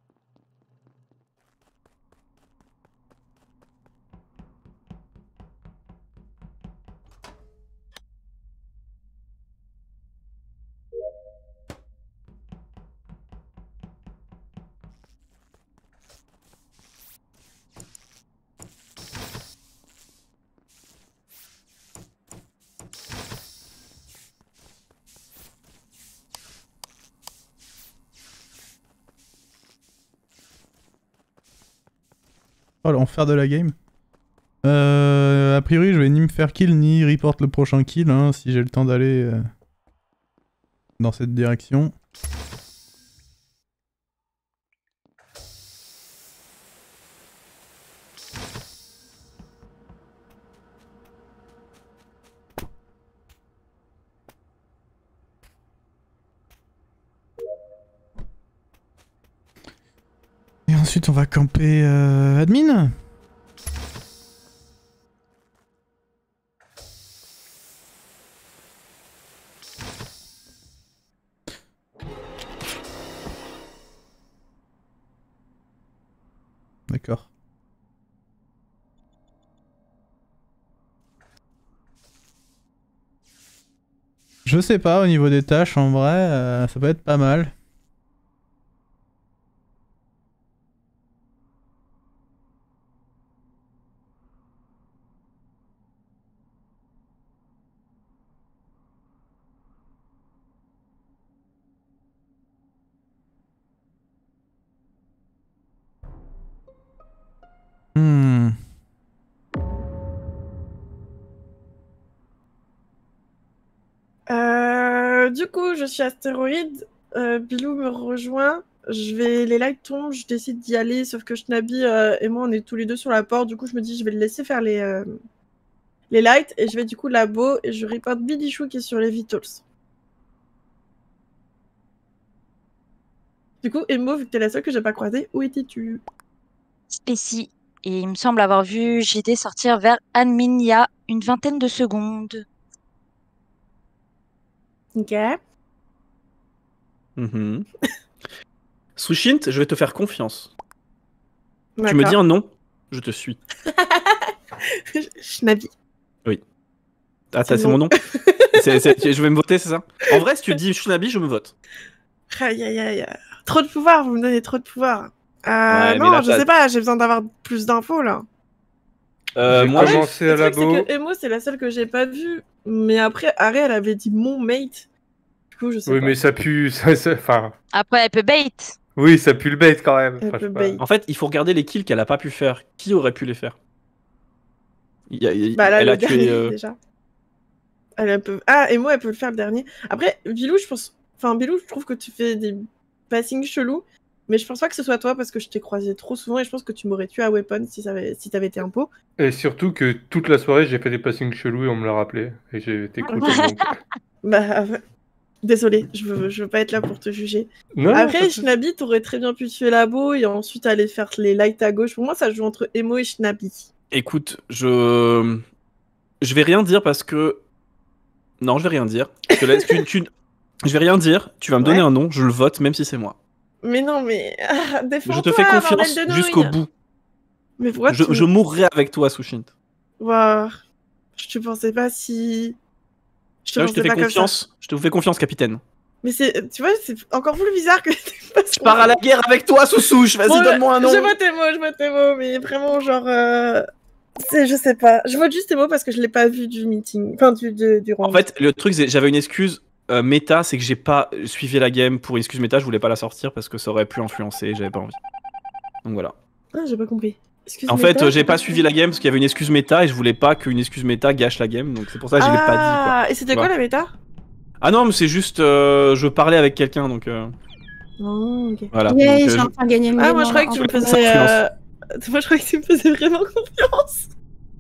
Oh, l'enfer de la game. A priori, je vais ni me faire kill ni report le prochain kill hein, si j'ai le temps d'aller dans cette direction. Et ensuite, on va camper admin. D'accord. Je sais pas, au niveau des tâches, en vrai, ça peut être pas mal.
Du coup, je suis astéroïde. Bilou me rejoint. Les lights tombent, je décide d'y aller, sauf que Schnabi et moi, on est tous les deux sur la porte. Du coup, je me dis, je vais le laisser faire les lights. Et je vais du coup labo et je reporte Bidichou qui est sur les vitals. Du coup, Emo, vu que t'es la seule que j'ai pas croisée, où étais-tu?
Spécie. Et il me semble avoir vu JD sortir vers admin il y a une vingtaine de secondes.
Ok.
Sushint, je vais te faire confiance. Tu me dis un nom, je te suis.
Schnabi.
Oui. Ah, c'est mon nom. Je vais me voter, c'est ça? En vrai, si tu dis Schnabi, je me vote.
Aïe aïe aïe. Trop de pouvoir, vous me donnez trop de pouvoir.
Ouais,
non,
là,
je sais pas, j'ai besoin d'avoir plus d'infos là.
Moi,
j'ai commencé à
Le truc,
labo.
c'est que Emo, c'est la seule que j'ai pas vue. Mais après, Aré, elle avait dit mon mate. Du coup, je sais
Oui,
pas.
mais ça pue. Enfin.
Après, elle peut bait.
Oui, ça pue le bait quand même.
Elle
Enfin, je
peut
sais pas.
bait.
En fait, il faut regarder les kills qu'elle a pas pu faire. Qui aurait pu les faire?
Bah là,
Elle
le
a tué.
dernier, déjà. Elle peut... Ah, Emo, elle peut le faire le dernier. Après, Bilou, je pense... Enfin, Bilou, je trouve que tu fais des passings chelous. Mais je pense pas que ce soit toi parce que je t'ai croisé trop souvent et je pense que tu m'aurais tué à Weapon si t'avais été un pot.
Et surtout que toute la soirée, j'ai fait des passings chelous et on me l'a rappelé. Et j'ai été content. Donc...
Bah, désolé, je veux pas être là pour te juger.
Non,
Après, Schnabi, t'aurais très bien pu tuer Labo et ensuite aller faire les lights à gauche. Pour moi, ça joue entre Emo et Schnabi.
Écoute, je vais rien dire parce que... Non, je vais rien dire. Je te laisse... Je vais rien dire. Tu vas me donner un nom, je le vote même si c'est moi.
Mais non, mais... défends-toi,
Je te fais confiance
bordel de
jusqu'au
nouilles.
bout.
Mais pourquoi
Je mourrai avec toi, Sushint.
Ouah, je te pensais pas si...
Je te fais confiance. Je te vous fais confiance, capitaine.
Mais c'est, tu vois, c'est encore plus bizarre que...
Je pars à la guerre avec toi, Sousouche. Vas-y,
bon,
donne-moi un nom.
Je vote tes mots, mais vraiment, genre... je sais pas. Je vote juste tes mots parce que je l'ai pas vu du meeting. Enfin, du round.
En fait, le truc, c'est j'avais une excuse méta, c'est que j'ai pas suivi la game pour une excuse méta, je voulais pas la sortir parce que ça aurait pu influencer, j'avais pas envie. Donc voilà.
Ah, j'ai pas compris. Excuse
En fait, j'ai pas suivi la game parce qu'il y avait une excuse méta et je voulais pas qu'une excuse méta gâche la game, donc c'est pour ça que je l'ai pas dit. Quoi.
Et c'était quoi la méta?
Ah non, mais c'est juste, je parlais avec quelqu'un, donc...
Oh, ok.
Voilà.
Yeah,
donc,
j'ai enfin gagné le
Ah, moi je croyais que tu me faisais... Moi je croyais que tu me faisais vraiment confiance.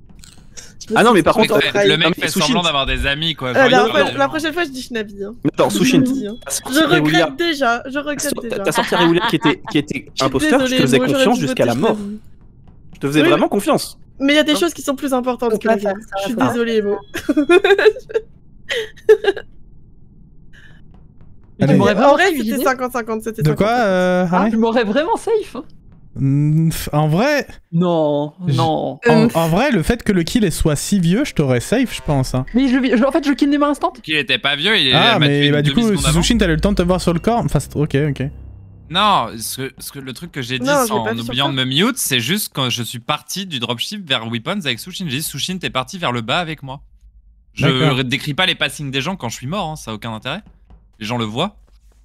Ah non, mais par contre...
Le mec fait semblant d'avoir des amis, quoi.
La prochaine fois, je dis Schnabi. Hein.
Attends, Sushint.
Je regrette déjà.
T'as sorti Réoulia qui était imposteur, je te faisais confiance jusqu'à la mort. Je te faisais vraiment confiance.
Mais il y a des choses qui sont plus importantes que la game. Je suis désolée, Emo. En vrai, c'était 50-50, c'était 50-50.
De quoi, Harry?
Tu m'aurais vraiment safe?
En vrai...
Non.
En vrai, le fait que le kill soit si vieux, je t'aurais safe, je pense. Hein.
Mais en fait, je kill Nema instant.
Il était pas vieux, il
Ah, mais bah, du coup, Sushint, t'as eu le temps de te voir sur le corps. Enfin, ok.
Non, le truc que j'ai dit en oubliant de me mute, c'est juste quand je suis parti du dropship vers Weapons avec Sushint. J'ai dit Sushint est parti vers le bas avec moi. Je décris pas les passings des gens quand je suis mort, hein, ça a aucun intérêt. Les gens le voient.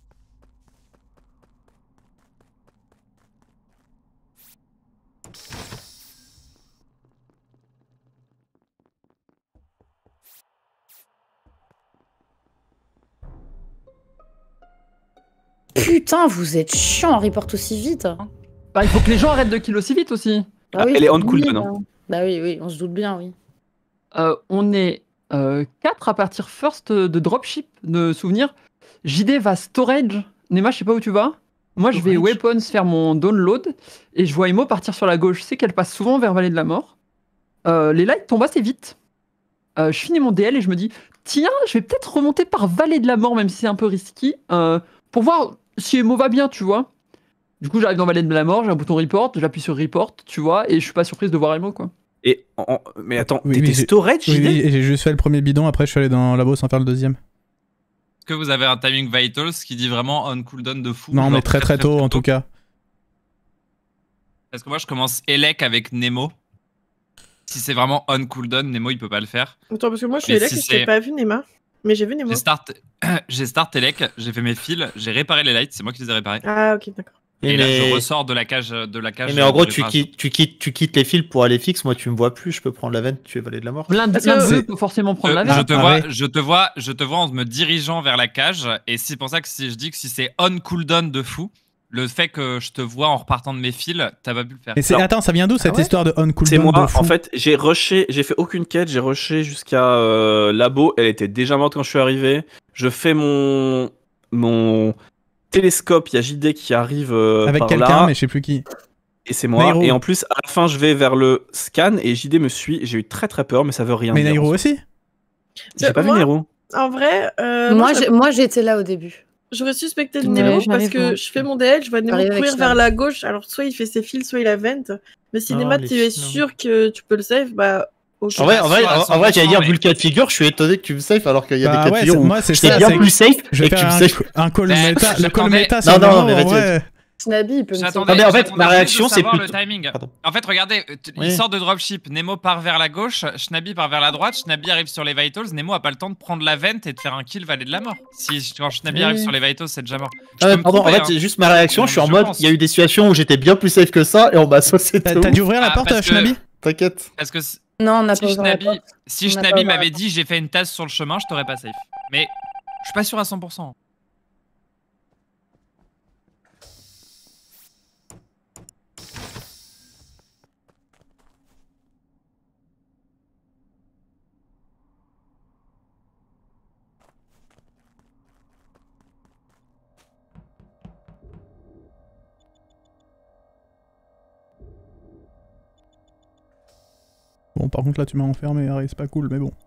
Putain, vous êtes chiant, report aussi vite.
Bah, il faut que les gens arrêtent de kill aussi vite aussi.
Bah oui,
elle est on cooldown. Hein.
Bah oui, on se doute bien, oui.
On est 4 à partir first de dropship, de souvenirs. JD va storage. Nema, je sais pas où tu vas. Moi, je vais weapons faire mon download. Et je vois Emo partir sur la gauche. Je sais qu'elle passe souvent vers Vallée de la Mort. Les lights tombent assez vite. Je finis mon DL et je me dis, tiens, je vais peut-être remonter par Vallée de la Mort, même si c'est un peu risky, pour voir si Emo va bien, tu vois. Du coup, j'arrive dans Vallée de la Mort, j'ai un bouton report, j'appuie sur report, tu vois, et je suis pas surprise de voir Emo, quoi.
Et mais attends, t'étais storage, JD?
Oui, j'ai juste fait le premier bidon, après je suis allé dans le labo sans faire le deuxième.
Est-ce que vous avez un timing vitals qui dit vraiment on cooldown de fou?
Non, mais très tôt en tout cas.
Parce que moi je commence Elec avec Nemo. Si c'est vraiment on cooldown, Nemo il peut pas le faire.
Attends, parce que moi je suis Elec et je t'ai pas vu Nema. Mais j'ai vu Nemo.
J'ai start Elec, j'ai fait mes fils, j'ai réparé les lights, c'est moi qui les ai réparés.
Ah ok, d'accord.
Et là je ressors de la cage.
Mais en gros, tu quittes les fils pour aller fixe. Moi, tu me vois plus. Je peux prendre la veine. Tu es Vallée de la Mort.
L'un de peut forcément prendre la veine.
Je te vois en me dirigeant vers la cage. Et c'est pour ça que si je dis que si c'est on cooldown de fou, le fait que je te vois en repartant de mes fils, t'as pas pu le faire.
Et attends, ça vient d'où cette histoire de on cooldown?
C'est moi. En fait, j'ai fait aucune quête. J'ai rushé jusqu'à Labo. Elle était déjà morte quand je suis arrivé. Je fais mon télescope, il y a JD qui arrive
avec quelqu'un, mais je sais plus qui.
Et c'est moi.
Nairo.
Et en plus, à la fin, je vais vers le scan et JD me suit. J'ai eu très peur, mais ça veut rien dire.
Mais Nairo aussi?
J'ai pas vu Nairo.
En vrai,
moi j'étais là au début.
J'aurais suspecté de Nemo parce que je fais mon DL, je vois Nemo courir vers la gauche. Alors, soit il fait ses fils, soit il a vent. Mais si Nemo, tu es sûr que tu peux le save, bah.
En vrai, j'allais dire, vu le cas de figure, je suis étonné que tu me safe alors qu'il y a des cas de figure où
j'étais
bien plus safe
et que tu me safe. Un call méta, le call méta, c'est
non, mais vas-y.
Snabby, il peut
me mais en fait, ma réaction, c'est
le timing. En fait, regardez, il sort de dropship, Nemo part vers la gauche, Schnabby part vers la droite, Schnabby arrive sur les vitals, Nemo a pas le temps de prendre la vente et de faire un kill valet de la mort. Quand Schnabby arrive sur les vitals, c'est déjà mort.
Pardon, en fait, c'est juste ma réaction, je suis en mode, il y a eu des situations où j'étais bien plus safe que ça et on m'a saucé.
T'as dû ouvrir la porte, Schnabby?
T'inquiète.
Parce que
non, on n'a pas ouvert la porte.
Si Schnabby m'avait dit j'ai fait une tasse sur le chemin, je t'aurais pas safe. Mais je suis pas sûr à 100%.
Bon, par contre là tu m'as enfermé, Harry, c'est pas cool, mais bon.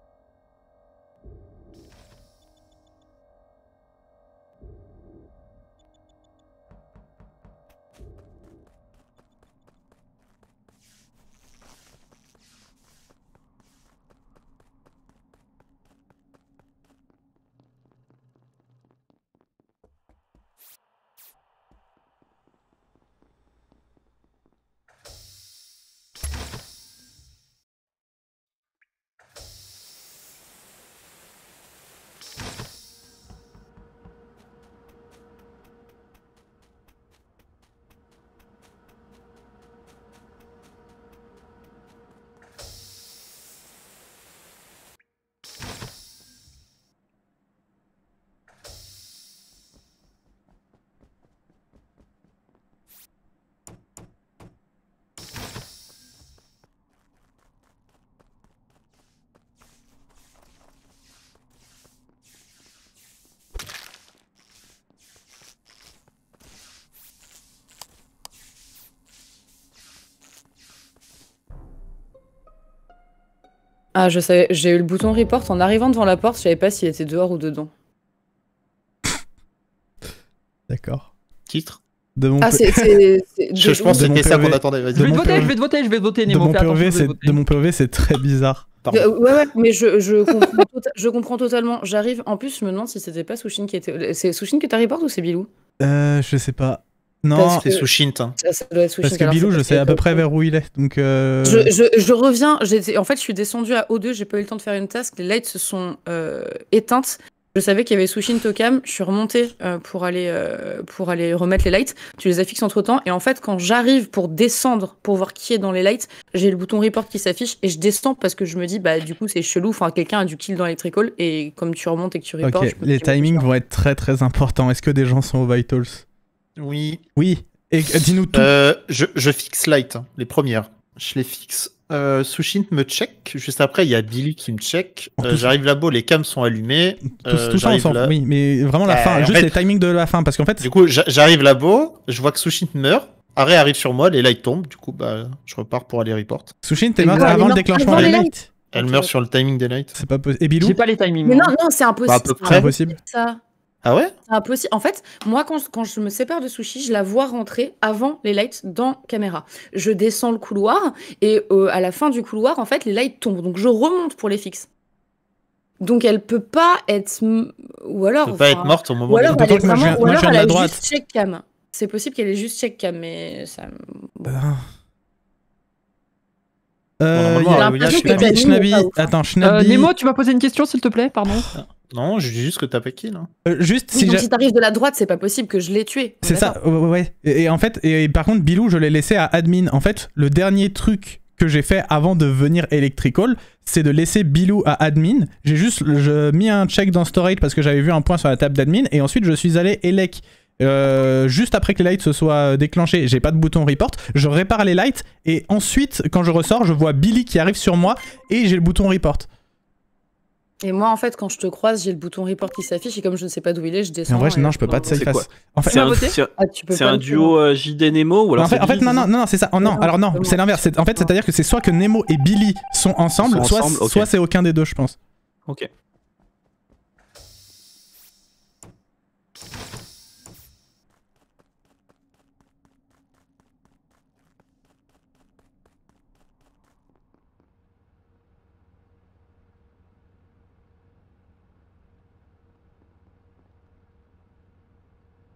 Ah, je savais, j'ai eu le bouton report en arrivant devant la porte, je savais pas s'il était dehors ou dedans.
D'accord.
Titre
de mon
Je pense que c'était ça qu'on attendait.
Je vais voter, Nemo.
De mon POV, c'est très bizarre.
Ouais, mais je comprends totalement. J'arrive, en plus, je me demande si c'était pas Sushin qui était. C'est Sushin que t'as report ou c'est Bilou?
Je sais pas. Non,
c'est Sushin.
Ça doit être Sushin.
Parce que Bilou, je sais à peu près vers où il est. Donc
je reviens. En fait, je suis descendu à O2, j'ai pas eu le temps de faire une task. Les lights se sont éteintes. Je savais qu'il y avait Sushin Tokam. Je suis remontée pour aller remettre les lights. Tu les as fixes entre temps. Et en fait, quand j'arrive pour descendre pour voir qui est dans les lights, j'ai le bouton report qui s'affiche et je descends parce que je me dis, bah du coup, c'est chelou. Enfin, quelqu'un a du kill dans Electrical. Et comme tu remontes et que tu reportes.
Ok, les timings vont être très très importants. Est-ce que des gens sont aux vitals?
Oui.
Oui. Et dis-nous tout.
Je fixe light, les premières. Je les fixe. Sushin me check. Juste après, il y a Billy qui me check. J'arrive là-bas, les cams sont allumés.
Tout ça ensemble. Oui, mais vraiment la fin. Juste les timings de la fin. Parce qu'en fait.
Du coup, j'arrive là-bas, je vois que Sushin meurt. Arrêt arrive sur moi, les lights tombent. Du coup, bah, je repars pour aller report.
Sushin, t'es mort avant le déclenchement des lights.
Elle meurt sur le timing des lights.
C'est pas possible. Et Bilou?
J'ai pas les timings.
Mais non, c'est impossible.
Bah, à peu près.
C'est impossible.
Ça.
Ah ouais?
C'est impossible. En fait, moi, quand je me sépare de Sushi, je la vois rentrer avant les lights dans caméra. Je descends le couloir et à la fin du couloir, en fait, les lights tombent. Donc, je remonte pour les fixes. Donc, elle peut pas être... Ou alors...
Elle peut pas être morte au moment
où elle est vraiment... Ou alors, elle a
droite.
juste check cam. C'est possible qu'elle ait juste check cam, mais ça...
Schnabby. Attends, Schnabby.
Nemo, tu m'as posé une question, s'il te plaît, pardon.
Non, je dis juste que t'as pas kill.
Juste
si t'arrives de la droite, c'est pas possible que je l'ai tué.
C'est ça, ouais. Et en fait, par contre, Bilou, je l'ai laissé à admin. En fait, le dernier truc que j'ai fait avant de venir Electrical, c'est de laisser Bilou à admin. J'ai juste mis un check dans storage parce que j'avais vu un point sur la table d'admin. Et ensuite, je suis allé elec. Juste après que les lights se soient déclenchés, j'ai pas de bouton report, je répare les lights et ensuite quand je ressors je vois Billy qui arrive sur moi et j'ai le bouton report.
Et moi en fait quand je te croise j'ai le bouton report qui s'affiche et comme je ne sais pas d'où il est je descends.
Mais en vrai non je peux pas te safe face. En fait,
c'est un duo JD Nemo ou alors
en fait non c'est ça. Oh, non alors non c'est l'inverse. En fait c'est à dire que c'est soit que Nemo et Billy sont ensemble, soit c'est aucun des deux je pense.
Ok.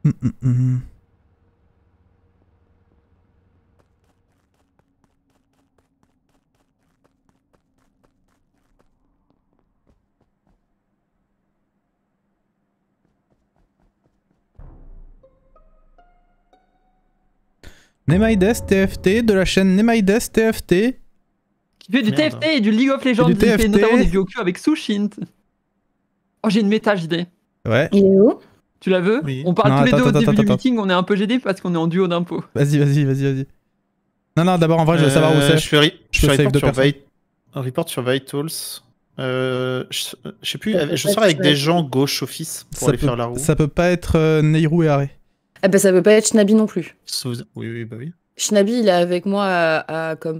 Nemaides TFT de la chaîne Nemaides TFT.
Qui fait du TFT et du League of Legends. Il fait notamment des Byoku avec Sushint. Oh, j'ai une méta JD.
Ouais.
Il est où?
Tu la veux?
Oui.
On parle
Non,
tous les deux au
attends,
début du
attends.
meeting, on est un peu GD parce qu'on est en duo d'impôts.
Vas-y. Non, d'abord en vrai, je veux savoir où c'est.
Je fais
Je
report
deux
sur
personnes.
report sur Vitals. Je sais plus, je sors avec des gens gauche office pour aller faire la roue.
Ça peut pas être Nehru et Aré.
Ah bah ça peut pas être Shnabi non plus.
Oui, bah oui.
Shnabi, il est avec moi à Com.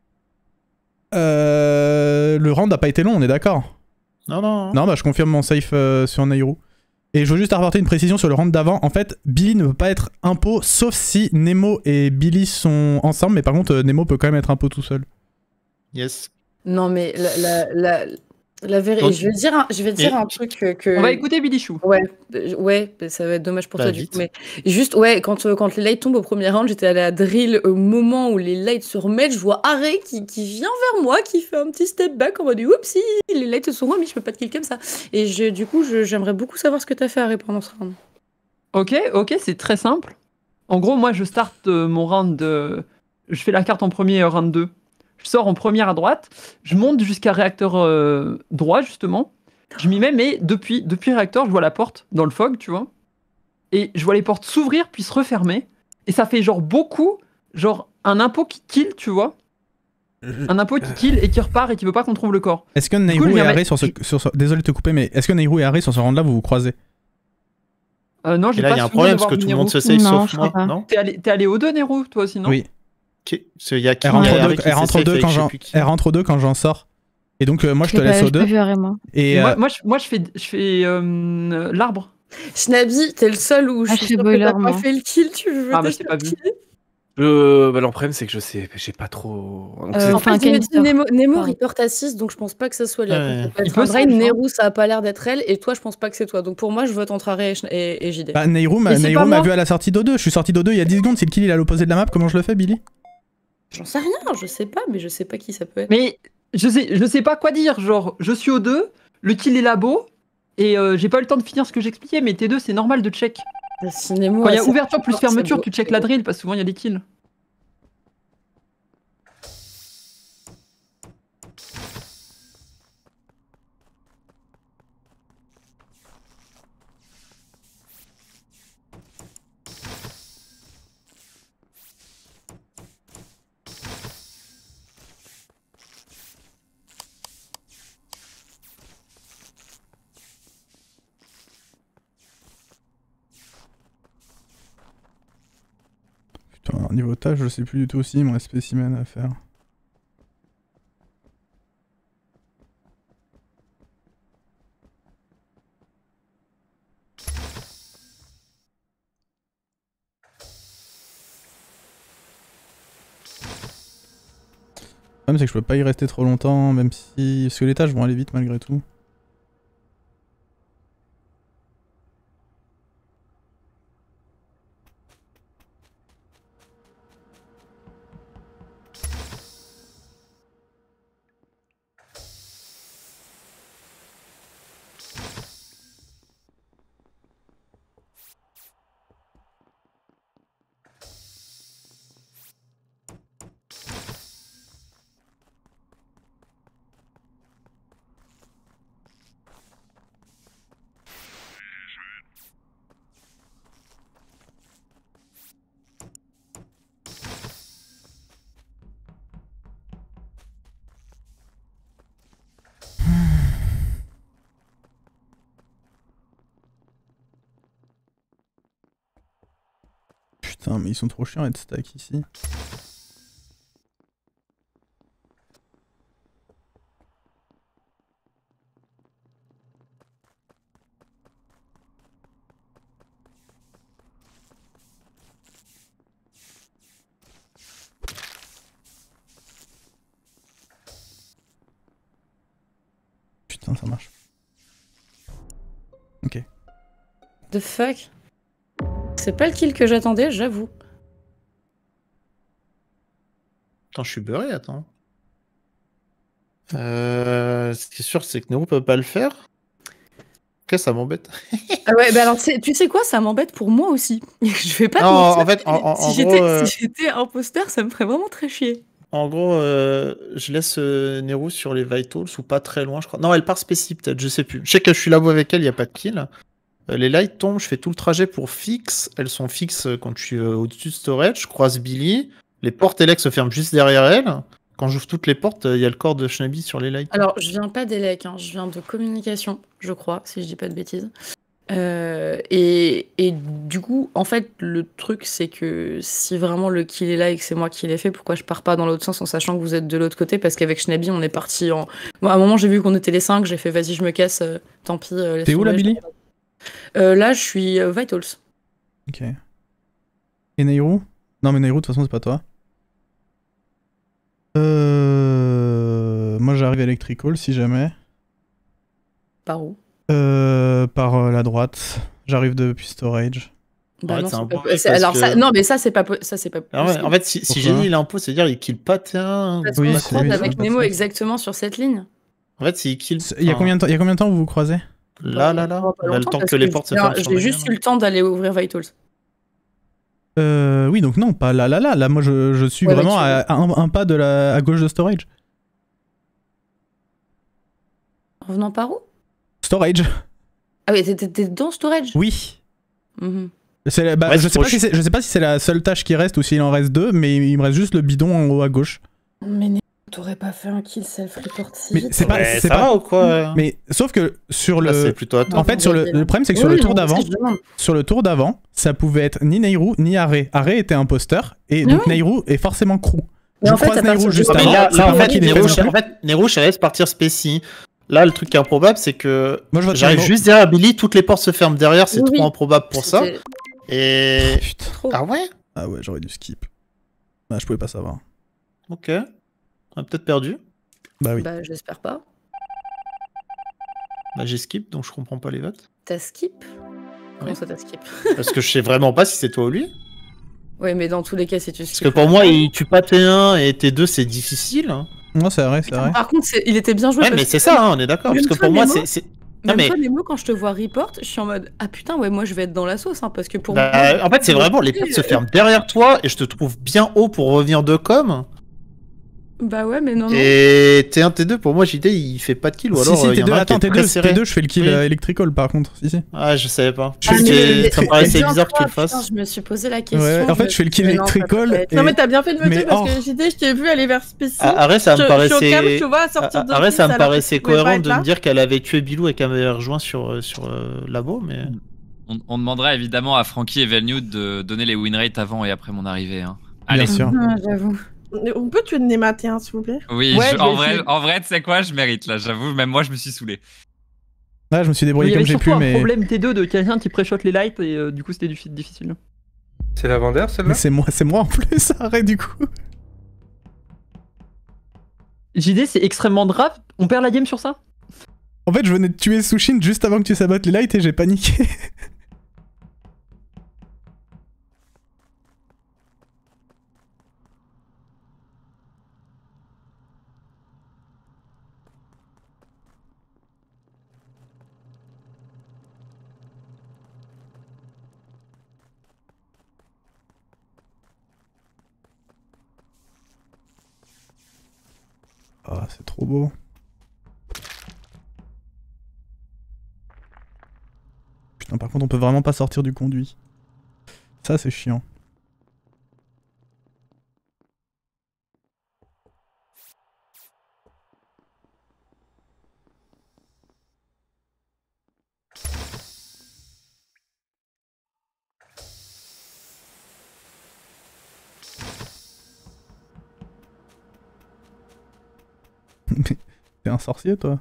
Le round a pas été long, on est d'accord?
Non.
Non, bah je confirme mon safe sur Nehru. Et je veux juste apporter une précision sur le round d'avant. En fait, Billy ne peut pas être impo sauf si Nemo et Billy sont ensemble. Mais par contre, Nemo peut quand même être impo tout seul.
Yes.
Non mais la vérité, je vais dire un truc que...
On va écouter Billy Chou.
Ouais, ça va être dommage pour
Bah,
toi du
vite.
coup. Mais juste, quand les lights tombent au premier round, j'étais allée à drill au moment où les lights se remettent, je vois Aré qui vient vers moi, qui fait un petit step back en mode oupsie, les lights se sont remis, je peux pas te kill comme ça. Et du coup, j'aimerais beaucoup savoir ce que t'as fait Aré pendant ce round.
Ok, c'est très simple. En gros, moi, je starte mon round de... Je fais la carte en premier, round 2. Je sors en première à droite, je monte jusqu'à réacteur droit, justement. Je m'y mets, mais depuis réacteur, je vois la porte dans le fog, tu vois. Et je vois les portes s'ouvrir, puis se refermer. Et ça fait genre un impôt qui kill, tu vois. Un impôt qui kill et qui repart et qui veut pas qu'on trouve le corps.
Est-ce que Nehru et Aré sur ce... Désolé de te couper, mais est-ce que Nehru et Aré sur ce round-là, vous vous croisez?
Non, j'ai
Et là,
pas
il y a un
souvenir
problème
d'avoir
parce que tout
vu
le monde
Nehru.
se save
Non,
sauf
je
moi,
crois pas.
non?
T'es allé au 2, Nehru, toi aussi, non?
Oui.
Ok. Il y a qui
Elle rentre au 2 quand j'en sors. Et donc moi je te laisse au 2. Et
moi je fais l'arbre.
Shnabi, t'es le seul où je suis sûre que t'as pas fait le kill, tu veux
bah je t'ai pas vu.
Bah, le problème, c'est que je sais, j'ai pas trop.
En fait, je me dis Nemo report à 6, donc je pense pas que ça soit lui. Il peut être Nehru, ça a pas l'air d'être elle, et toi, je pense pas que c'est toi. Donc pour moi, je vote entre Aré et JD.
Bah, Nehru m'a vu à la sortie d'O2. Je suis sorti d'O2 il y a 10 secondes. Si le kill il est à l'opposé de la map, comment je le fais, Billy?
J'en sais rien, je sais pas, mais je sais pas qui ça peut être.
Mais je sais pas quoi dire. Genre, je suis au 2, le kill est labo, et j'ai pas eu le temps de finir ce que j'expliquais, mais T2, c'est normal de check. Quand il y a ouverture plus fermeture, tu check la drill, parce que souvent il y a des kills.
Putain, niveau tâche, je sais plus du tout aussi, il me reste spécimen à faire. Le problème c'est que je peux pas y rester trop longtemps, même si... Parce que les tâches vont aller vite malgré tout. Putain, mais ils sont trop chiants à être stack ici. Putain, ça marche. Ok.
The fuck? C'est pas le kill que j'attendais, j'avoue.
Attends, je suis beurré, attends. Ce qui est sûr, c'est que Nero peut pas le faire. Ok, ça m'embête.
Ah ouais, bah alors tu sais quoi, ça m'embête pour moi aussi. Je vais pas te
Non,
mentir.
en fait,
si
gros,
j'étais imposteur, ça me ferait vraiment très chier.
En gros, je laisse Nero sur les Vitals ou pas très loin, je crois. Non, elle part spécifique peut-être, je sais plus. Je sais que je suis là-bas avec elle, il n'y a pas de kill. Les lights tombent, je fais tout le trajet pour fixe. Elles sont fixes quand je suis au-dessus de storage. Je croise Billy. Les portes Elec se ferment juste derrière elle. Quand j'ouvre toutes les portes, il y a le corps de Schnabby sur les lights.
Alors, je viens pas d'Elec, hein, je viens de communication, je crois, si je dis pas de bêtises. Et du coup, en fait, le truc, c'est que si vraiment le kill est là et que c'est moi qui l'ai fait, pourquoi je pars pas dans l'autre sens en sachant que vous êtes de l'autre côté? Parce qu'avec Schnabby, on est parti en. Bon, à un moment, j'ai vu qu'on était les 5, j'ai fait vas-y, je me casse, tant pis.
T'es où là, Billy?
Là, je suis Vitals.
Ok. Et Nairou? Non, mais Nairou, de toute façon, c'est pas toi. Moi, j'arrive Electrical si jamais.
Par où?
Par la droite. J'arrive depuis Storage.
Bah non, alors ça, non, mais ça c'est pas possible.
En fait, si Génie il impose, c'est-à-dire il kill pas T1.
Parce qu'on se croise avec Nemo exactement sur cette ligne.
En fait, s'il kill.
Il y a combien de temps vous vous croisez?
Là. Le temps que les portes se ferment.
J'ai juste eu le temps d'aller ouvrir Vitals.
Oui, donc non, pas là. Là, moi, je suis vraiment à un pas de à gauche de Storage.
En venant par où?
Storage.
Ah oui, t'es dans Storage?
Oui. Je sais pas si c'est la seule tâche qui reste ou s'il en reste deux, mais il me reste juste le bidon en haut à gauche.
Mais t'aurais pas fait un kill self-report si vite?
C'est pas
ou quoi?
Mais sauf que sur le.
C'est plutôt
en fait, le problème, c'est que sur le tour d'avant, ça pouvait être ni Nairou ni Aré. Aré était imposteur et donc Nairou est forcément crew. Je croise Nairou juste avant.
En fait, Nero, je laisse partir Spécie. Là, le truc qui est improbable, c'est que j'arrive juste derrière Billy, toutes les portes se ferment derrière, c'est trop improbable pour ça. Et.
Putain.
Ah ouais?
Ah ouais, j'aurais dû skip. Bah, je pouvais pas savoir.
Ok. On a peut-être perdu.
Bah oui.
Bah, j'espère pas.
Bah, j'ai skip, donc je comprends pas les votes.
T'as skip? Comment ça, t'as skip?
Parce que je sais vraiment pas si c'est toi ou lui.
Ouais, mais dans tous les cas, si tu skip.
Parce que pour moi, il tue pas T1 et T2, c'est difficile.
Non, c'est vrai.
Par contre, il était bien joué.
Ouais, mais c'est ça, on est d'accord. Parce que pour moi, c'est.
Même toi, Nemo, quand je te vois report, je suis en mode ah putain, ouais, moi je vais être dans la sauce, hein, parce que pour moi.
En fait, c'est vraiment les portes se ferment derrière toi et je te trouve bien haut pour revenir de com.
Bah ouais, mais non.
Et T1, T2, pour moi, JD, il fait pas de kill ou alors.
Si, T2, attends, T2, je fais le kill Electrical par contre. Si.
Ah, je savais pas. Ça me paraissait bizarre que tu le fasses.
Je me suis posé la question.
Ouais, en fait, je fais le kill Electrical.
Non, mais t'as bien fait de me dire parce que JD, je t'ai vu aller vers Spécie.
Arrête, ça me paraissait.
Arrête,
ça me paraissait cohérent de me dire qu'elle avait tué Bilou et qu'elle m'avait rejoint sur Labo, mais.
On demanderait évidemment à Francky et Velnude de donner les win rates avant et après mon arrivée. Hein. Allez.
Bien sûr.
J'avoue.
On peut tuer Nema T1, s'il vous plaît?
Oui, en vrai, tu sais quoi, je mérite là, j'avoue, même moi je me suis saoulé.
Là, je me suis débrouillé comme j'ai pu, mais.
Il y avait surtout un problème T2 de quelqu'un qui pré-shot les lights et du coup c'était difficile.
C'est la Vendère celle-là?
C'est moi en plus, arrête du coup.
JD, c'est extrêmement grave, on perd la game sur ça?
En fait, je venais de tuer Sushin juste avant que tu sabotes les lights et j'ai paniqué. Ah, c'est trop beau. Putain, par contre, on peut vraiment pas sortir du conduit. Ça, c'est chiant. T'es un sorcier, toi?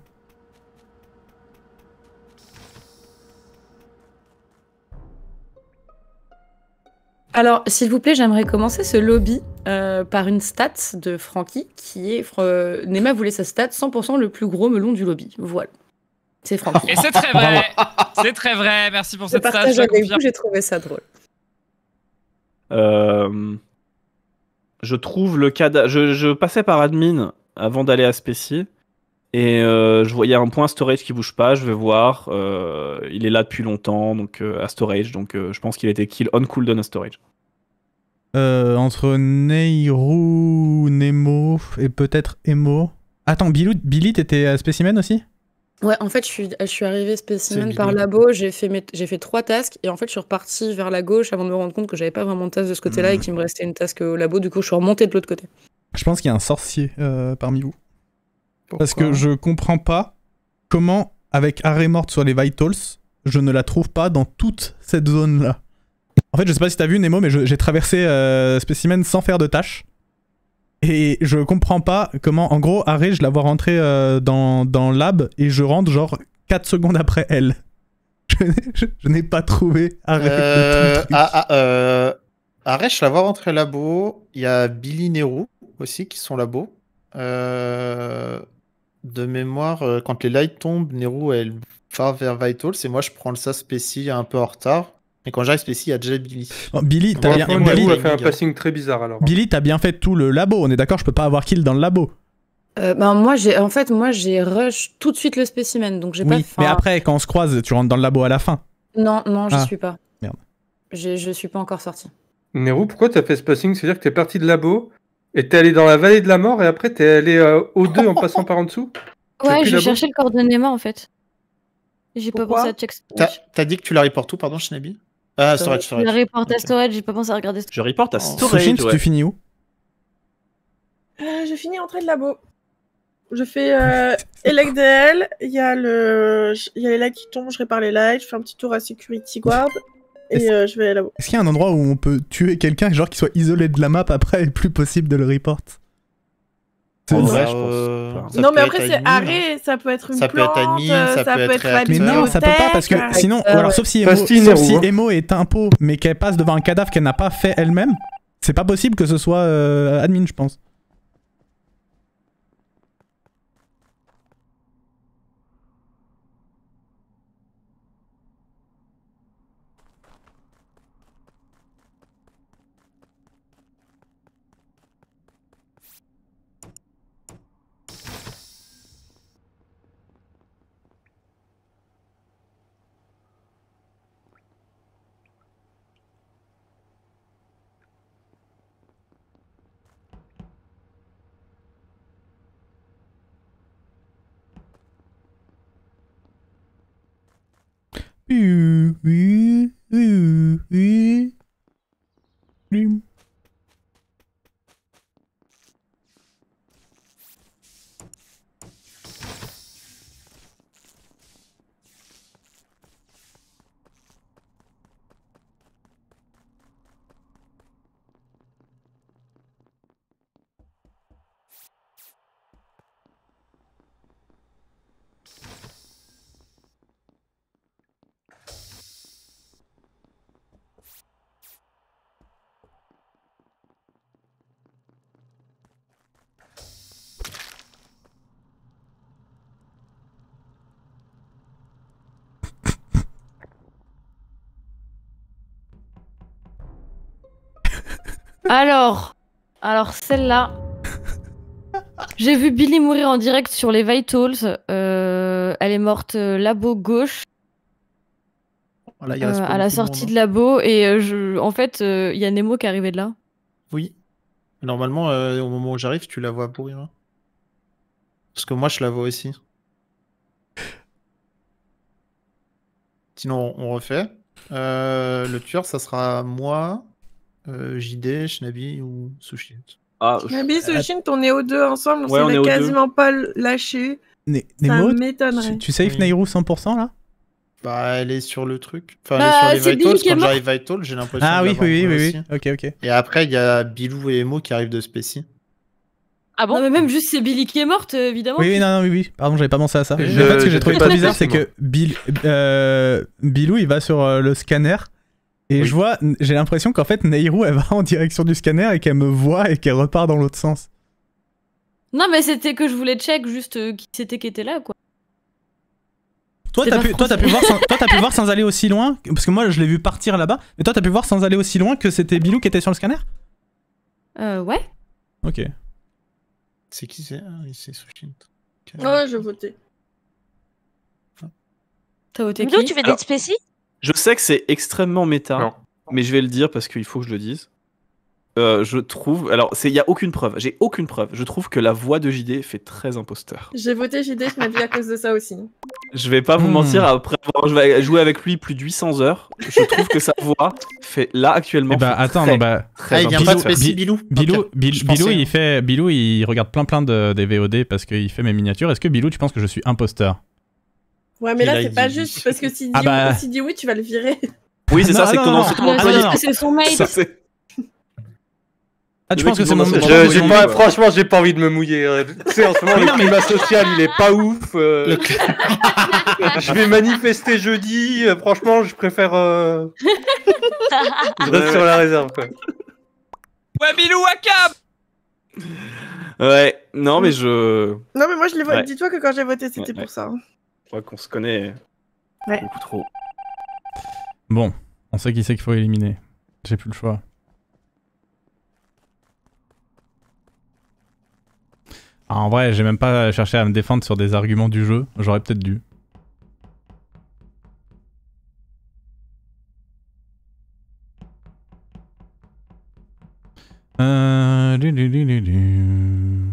Alors, s'il vous plaît, j'aimerais commencer ce lobby par une stat de Francky qui est... Nema voulait sa stat 100% le plus gros melon du lobby. Voilà. C'est Francky.
Et c'est très vrai. C'est très vrai. Merci pour cette stat.
J'ai trouvé ça drôle.
Je trouve le cadavre. Je passais par admin avant d'aller à Spécie. Et je vois, il y a un point storage qui bouge pas, je vais voir. Il est là depuis longtemps, donc à storage. Donc je pense qu'il a été kill on cooldown à storage.
Entre Nehru, Nemo et peut-être Emo. Attends, Billy, t'étais à Spécimen aussi?
Ouais, en fait, je suis arrivé spécimen par labo, j'ai fait 3 tasks, et en fait, je suis reparti vers la gauche avant de me rendre compte que j'avais pas vraiment de task de ce côté-là et qu'il me restait une task au labo, du coup, je suis remonté de l'autre côté.
Je pense qu'il y a un sorcier parmi vous. Parce que je comprends pas comment, avec arrêt morte sur les Vitals, je ne la trouve pas dans toute cette zone-là. En fait, je sais pas si t'as vu, Nemo, mais j'ai traversé Spécimen sans faire de tâches. Et je comprends pas comment, en gros, Arrêt, je la vois rentrer dans Lab et je rentre genre 4 secondes après elle. Je n'ai pas trouvé Arrêt.
Arrêt, je la vois rentrer labo. Il y a Billy Nero aussi qui sont labo. De mémoire, quand les lights tombent, Nero elle va vers Vitals et moi je prends le SAS Spécie un peu en retard. Et quand j'arrive Spécie, il y a déjà Billy.
Oh, Billy, t'as bien.
Billy a fait un passing très bizarre alors.
Billy, t'as bien fait tout le labo. On est d'accord, je peux pas avoir kill dans le labo.
Moi j'ai rush tout de suite le spécimen, donc j'ai pas.
Mais après, quand on se croise, tu rentres dans le labo à la fin.
Non, j'y suis pas.
Merde.
Je suis pas encore sorti.
Nero, pourquoi t'as fait ce passing? C'est-à-dire que t'es parti de labo et t'es allé dans la vallée de la mort et après t'es allé au 2 en passant par en dessous?
Ouais, je cherchais le corps de Nema en fait. J'ai pas pensé à check.
T'as dit que tu la reportes où, pardon, Shinabi? Ah, storage.
Je la reporte à storage, j'ai pas pensé à regarder storage.
Je reporte à storage.
Sushin, tu finis où?
Je finis entrée de labo. Je fais Elec DL, il y a les lights qui tombent, je répare les lights, je fais un petit tour à Security Guard et je vais là-bas.
Est-ce qu'il y a un endroit où on peut tuer quelqu'un genre qui soit isolé de la map après et plus possible de le report?
En vrai, je pense.
Non, mais après, c'est arrêt, ça peut être une plante, ça peut être la
Mais non, ça peut pas parce que sinon, alors sauf si Emo est impo mais qu'elle passe devant un cadavre qu'elle n'a pas fait elle-même, c'est pas possible que ce soit admin, je pense.
Alors celle-là. J'ai vu Billy mourir en direct sur les Vitals. Elle est morte labo gauche.
Voilà,
à la sortie de labo. Et en fait, il y a Nemo qui est arrivé de là.
Oui. Normalement, au moment où j'arrive, tu la vois pourrir. Hein. Parce que moi, je la vois aussi. Sinon, on refait. Le tueur, ça sera moi, JD, Shinabi ou Sushin.
Shinabi, Sushin, on est aux deux ensemble, on s'est quasiment pas lâché. Ça m'étonnerait.
Tu safe Nehru 100% là?
Bah, elle est sur le truc. Enfin, elle est sur les Vitals. Quand j'arrive Vital, j'ai l'impression.
Ah oui. Ok.
Et après, il y a Bilou et Emo qui arrivent de Spécie.
Ah bon? Non, mais même juste c'est Billy qui est morte, évidemment.
Oui. Pardon, j'avais pas pensé à ça. En fait, ce que j'ai trouvé trop bizarre, c'est que Bilou, il va sur le scanner. Et j'ai l'impression qu'en fait, Nehru, elle va en direction du scanner et qu'elle me voit et qu'elle repart dans l'autre sens.
Non, mais c'était que je voulais check juste qui c'était qui était là, quoi.
Toi, t'as pu voir sans aller aussi loin, parce que moi, je l'ai vu partir là-bas, mais toi, t'as pu voir sans aller aussi loin que c'était Bilou qui était sur le scanner?
Ouais.
Ok.
C'est qui c'est? Ah, c'est Sushin.
Ouais, je votais.
T'as voté
Bilou,
qui?
tu fais
Alors-
des spécies?
Je sais que c'est extrêmement méta,
Non.
mais je vais le dire parce qu'il faut que je le dise. Je trouve, alors il y a aucune preuve, j'ai aucune preuve. Je trouve que la voix de JD fait très imposteur.
J'ai voté JD, je m'ai dit à cause de ça aussi.
Je vais pas vous mentir, après avoir joué avec lui plus de 800 heures, je trouve que sa voix fait là actuellement.
Eh bah,
fait
attends,
très,
non, bah.
très
il vient pas de
imposteur.
Spécie, Bilou.
Bilou,
Ok, je pensais,
Bilou, il regarde plein des VOD parce qu'il fait mes miniatures. Est-ce que Bilou, tu penses que je suis imposteur?
Ouais, mais
Il
là,
a
c'est
dit
pas
oui.
juste, parce que s'il dit,
Ah bah.
s'il dit oui, tu vas le virer.
Oui, c'est ça,
Non,
c'est que
non,
ton
non.
nom, c'est ton
Non,
employé.
c'est son mate.
Ça, c'est-
Ah, tu
Le
penses
mec
que c'est
qui
mon.
demande
tu
à
penses
son
que c'est mon-
employé.
Franchement, j'ai pas envie de me mouiller. Tu sais, en ce moment,
Mais
le
non, mais-
climat social, il est pas ouf. Je vais manifester jeudi. Franchement, je préfère. Je reste sur la réserve, quoi.
Ouais, Bilou, Akab!
Ouais, non, mais je
Non, mais moi, je l'ai voté.
Ouais.
Dis-toi que quand j'ai voté, c'était
Ouais,
pour
ouais.
ça.
crois qu'on se connaît
Ouais.
beaucoup trop.
Bon, on sait qui c'est qu'il faut éliminer. J'ai plus le choix. Ah, en vrai, j'ai même pas cherché à me défendre sur des arguments du jeu. J'aurais peut-être dû. Du, du, du, du, du.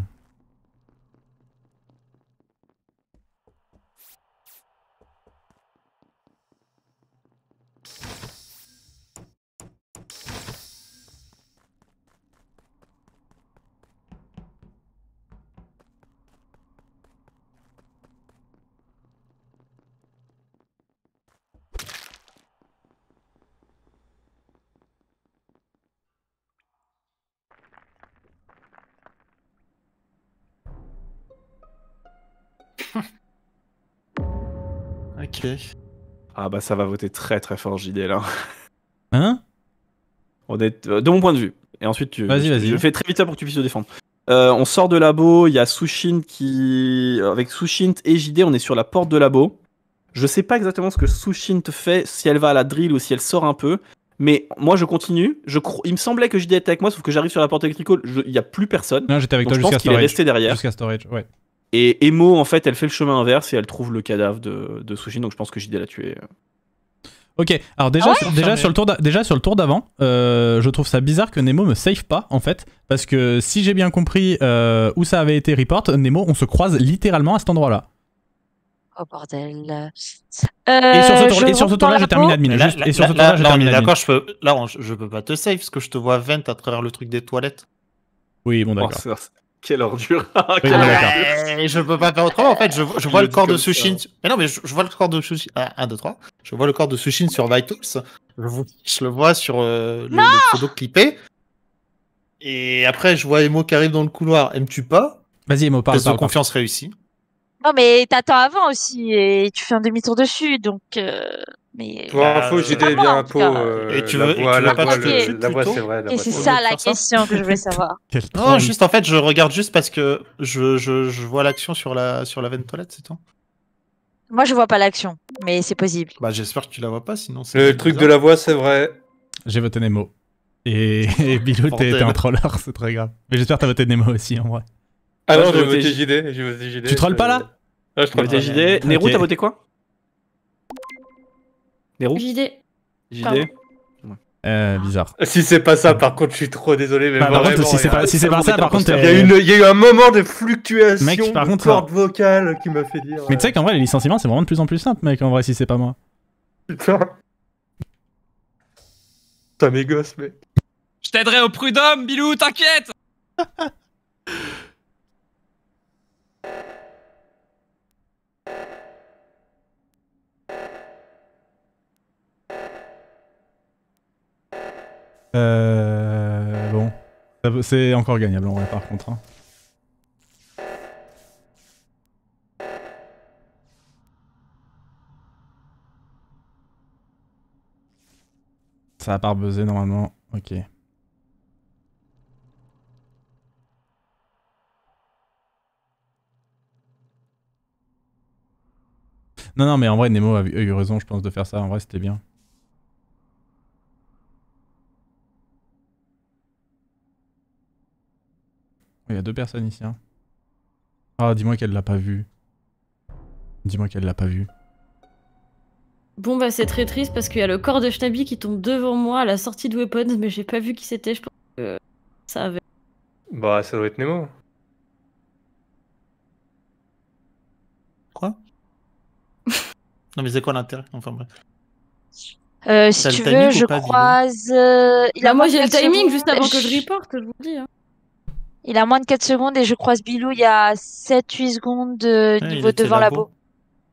Ok.
Ah bah ça va voter très très fort JD là.
Hein?
De mon point de vue. Et ensuite
Vas-y.
je fais très vite ça pour que tu puisses te défendre. On sort de labo, il y a Sushin qui... Avec Sushin et JD, on est sur la porte de labo. Je sais pas exactement ce que Sushin te fait, si elle va à la drill ou si elle sort un peu. Mais moi je continue. Il me semblait que JD était avec moi, sauf que j'arrive sur la porte électrical, il y a plus personne.
Non, j'étais avec
Donc
toi
je pense
jusqu'à
qu'il est
storage.
resté derrière.
Jusqu'à storage, ouais.
Et Emo, en fait, elle fait le chemin inverse et elle trouve le cadavre de Sushin, donc je pense que JD l'a tué.
Ok, alors déjà, sur le tour d'avant, je trouve ça bizarre que Nemo me save pas en fait, parce que si j'ai bien compris où ça avait été report, Nemo, on se croise littéralement à cet endroit-là.
Oh bordel.
Et sur ce tour-là, je termine admin.
Là,
Et sur ce tour-là, je
là, on
termine
est
admin.
d'accord, je peux pas te save parce que je te vois 20 à travers le truc des toilettes.
Oui, bon, d'accord.
Oh, quelle ordure.
Oui, bon, d'accord.
Je peux pas faire autrement. En fait, je vois le corps de Sushin. Mais non, mais je vois le corps de Sushin. 1, 2, 3. Je vois le corps de Sushin sur Vitals. Je le vois sur le pseudo clippé. Et après, je vois Emo qui arrive dans le couloir. Elle me tue pas.
Vas-y, Emo, parle.
Test de confiance réussi.
Non, mais t'attends avant aussi et tu fais un demi-tour dessus, donc. Mais.
Pour info, JD est bien un pot.
Et tu
la
veux
voix,
pas que je te
Ok.
tue
la voix,
plutôt
c'est vrai.
Et c'est ça la question que je voulais savoir.
Quel
Non,
troll.
juste en fait, je regarde juste parce que je vois l'action sur la veine toilette, c'est tout.
Moi, je vois pas l'action, mais c'est possible.
Bah, j'espère que tu la vois pas, sinon c'est.
Le truc de la voix, c'est vrai.
J'ai voté Nemo. Et Bilou, t'es
Bordel.
un troller, c'est très grave. Mais j'espère que t'as voté Nemo aussi en vrai.
Ah
Moi,
non,
j'ai
j'ai
voté
voté JD. J'ai voté JD.
Tu trolles pas là?
Ah, je troll
T'as voté
pas.
JD. Nero,
Ok.
t'as voté quoi? Nero?
JD.
JD.
Bizarre.
Si c'est pas ça, par contre, je suis trop désolé. Mais
Bah, par
vraiment,
contre, si c'est pas ça, par contre.
il y a eu un moment de fluctuation
Mec, par
de
contre,
corde vocale qui m'a fait dire.
Mais tu sais qu'en vrai, les licenciements, c'est vraiment de plus en plus simple, mec, en vrai, si c'est pas moi.
Putain. Putain, mes gosses, mec.
Je t'aiderai au prud'homme, Bilou, t'inquiète!
Bon. C'est encore gagnable en vrai, par contre. Hein. Ça va pas rebuzzer normalement. Ok. Non, mais en vrai, Nemo a eu raison, je pense, de faire ça. En vrai, c'était bien. Il y a 2 personnes ici. Hein. Ah, dis-moi qu'elle l'a pas vu. Dis-moi qu'elle l'a pas vu.
Bon bah c'est très triste parce qu'il y a le corps de Shnabi qui tombe devant moi à la sortie de Weapons, mais j'ai pas vu qui c'était, je pense que ça avait...
Bah, ça doit être Nemo.
Quoi? Non, mais c'est quoi l'intérêt? Enfin bref.
Si
T'as
tu
le timing
veux, je
ou pas,
croise... il a
Bah, moi
moins de
j'ai le
4
timing
secondes.
juste avant que je reporte, je vous le dis. Hein.
Il a moins de 4 secondes et je croise Bilou il y a 7-8 secondes de
Ouais, il
niveau
était
devant
labo.
labo.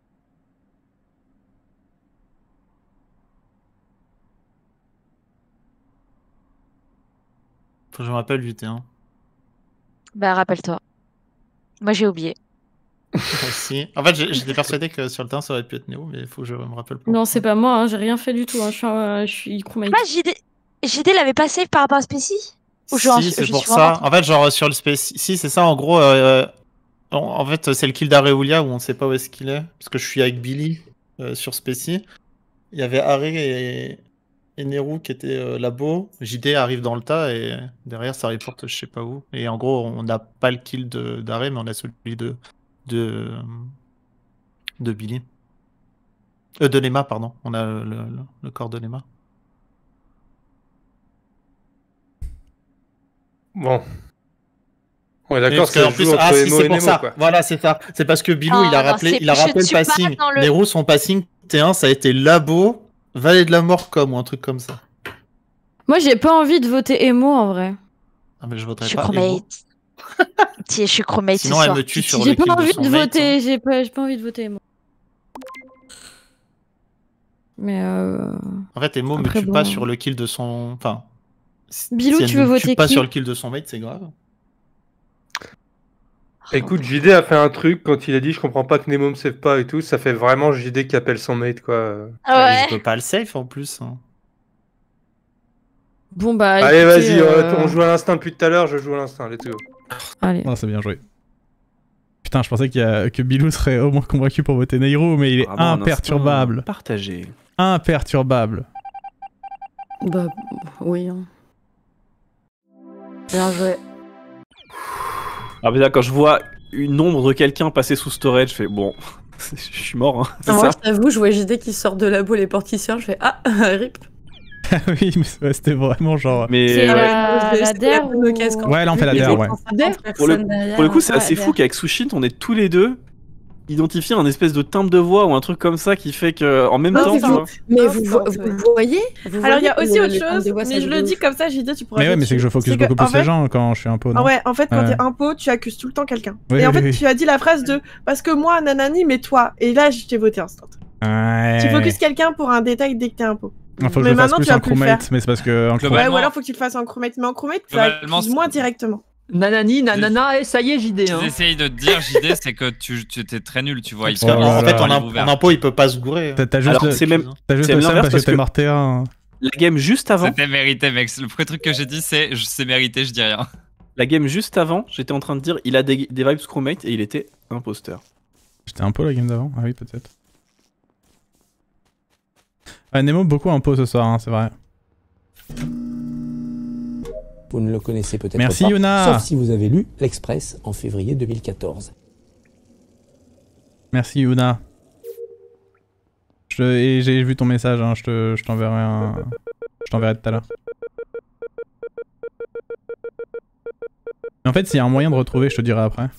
Faut que je me rappelle vite, hein.
Bah rappelle-toi. Moi j'ai oublié.
Si. En fait, j'étais persuadé que sur le terrain ça aurait pu être Néo, mais il faut que je me rappelle pourquoi.
Non, c'est pas moi, hein, j'ai rien fait du tout, hein, je suis crewmate.
Ah, JD l'avait pas save par rapport à Spécie? Ou je
Si, c'est
je
pour
suis vraiment
ça. En fait, genre sur le space. Si, c'est ça, en gros. En fait, c'est le kill d'Areulia où on sait pas où est-ce qu'il est. Parce que je suis avec Billy sur Spacey. Il y avait Harry et Neru qui étaient labo. JD arrive dans le tas et derrière ça reporte je sais pas où. Et en gros, on n'a pas le kill d'Harry, mais on a celui de Billy. De Lema, pardon. On a le corps de Lema.
Bon. Ouais,
Et
d'accord,
parce que,
ça
en
se
plus,
joue entre
si,
Emo
c'est
et
pour
Nemo,
ça.
quoi.
Voilà, c'est ça. C'est parce que Bilou,
Non,
il a
non,
rappelé
je
le
ne suis pas
passing.
dans le-
Nero, son passing T1, ça a été labo, vallée de la mort comme ou un truc comme ça.
Moi j'ai pas envie de voter Emo en vrai.
Ah, mais je
Je
voterai
suis
pas. Emo.
crewmate. Tiens, je suis crewmate ce
Sinon, elle
soir.
me tue sur
J'ai
le kill
pas
de
envie
son
de
mate.
voter,
hein.
j'ai pas envie de voter Emo. Mais
En fait, Emo me
Après,
tue pas
bon.
sur le kill de son. Enfin.
Bilou,
si elle
tu veux
ne me
voter
tue pas
qui
sur le kill de son mate, c'est grave.
Écoute, JD a fait un truc quand il a dit je comprends pas que Nemo me save pas et tout, ça fait vraiment JD qui appelle son mate quoi.
Ouais.
Je peux pas le safe en plus. hein.
Bon bah
Allez,
écoutez,
vas-y, on joue à l'instinct depuis tout à l'heure, je joue à l'instinct, let's go.
Allez.
Non, c'est bien joué. Putain, je pensais que Bilou serait au moins convaincu pour voter Neyru, mais il est
Vraiment un
imperturbable.
instinct partagé.
Imperturbable.
Bah oui. Hein. Bien joué.
Ah, mais là, quand je vois une ombre de quelqu'un passer sous storage, je fais bon, je suis mort, hein, c'est
Moi,
ça.
je t'avoue, je vois JD qui sort de labo les portes qui sortent, je fais ah, rip.
Oui, mais ouais, c'était vraiment genre.
Mais
C'est
ouais.
la DER ou...
Ouais, là on fait la DER, ouais.
Pour le coup, c'est assez fou qu'avec Sushint, on est tous les deux identifié un espèce de timbre de voix ou un truc comme ça qui fait que en même
Non,
temps,
mais
tu vois.
Mais vous voyez
Alors il y a aussi autre
les
chose,
des voix,
mais
ça
je
joue
le
de
dis
ouf.
comme ça, JD, tu pourras.
Mais ouais, mais c'est que je focus beaucoup plus les gens quand je suis un pot.
Ah ouais, en fait, quand
Ouais.
t'es un pot, tu accuses tout le temps quelqu'un.
Oui,
Et en
oui,
fait,
oui.
tu as dit la phrase de parce que moi, nanani, mais toi. Et là, je t'ai voté instant.
Ouais.
Tu focuses quelqu'un pour un détail dès que t'es un pot.
Il faut que je
Mais
le fasse
maintenant,
plus
tu vas
en
plus le
crewmate,
faire.
mais c'est parce que en
Ouais,
crewmate.
ou alors faut que tu le fasses en crewmate. Mais en crewmate, ça
Globalement,
accuse moins directement.
Nanani, nanana, et ça y est, JD. Hein.
J'essaye de te dire, JD, c'est que tu étais très nul, tu vois.
Parce qu'en fait, en impôt, il peut pas se gourer.
T'as juste
Alors,
le,
c'est même-
t'as juste
c'est
le
même
seum
l'inverse
parce que t'es
parce que-
Martéa.
La game juste avant,
C'était mérité, mec. Le premier truc que j'ai dit, c'est c'est mérité, je dis rien.
la game juste avant, j'étais en train de dire il a des vibes crewmate et il était imposteur.
J'étais un peu la game d'avant. Ah oui, peut-être. Ouais, Nemo, beaucoup un pot ce soir, hein, c'est vrai.
Vous ne le connaissez peut-être
Merci,
pas,
Yuna.
sauf si vous avez lu l'Express en février 2014.
Merci Yuna. Et j'ai vu ton message, hein, je t'enverrai Je t'enverrai tout à l'heure. Mais en fait, s'il y a un moyen de retrouver, je te dirai après.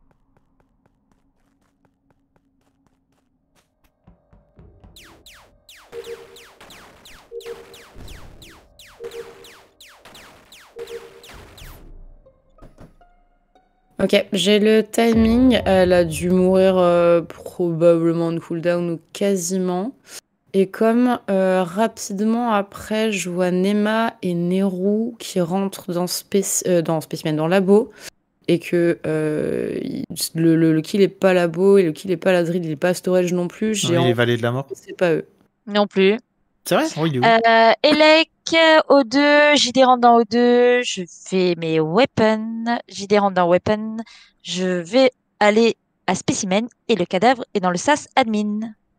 Ok, j'ai le timing. Elle a dû mourir probablement de cooldown ou quasiment. Et comme rapidement après, je vois Nema et Neru qui rentrent dans Specimen, dans Labo. Et que le kill est pas Labo et le kill est pas la drill, il est pas storage non plus.
Non, il est vallée de la mort.
C'est pas eux.
Non plus.
C'est vrai? Oui, il est où?
Elec, O2, JD rentre dans O2, je fais mes weapons, JD rentre dans weapon, je vais aller à Specimen et le cadavre est dans le SAS admin.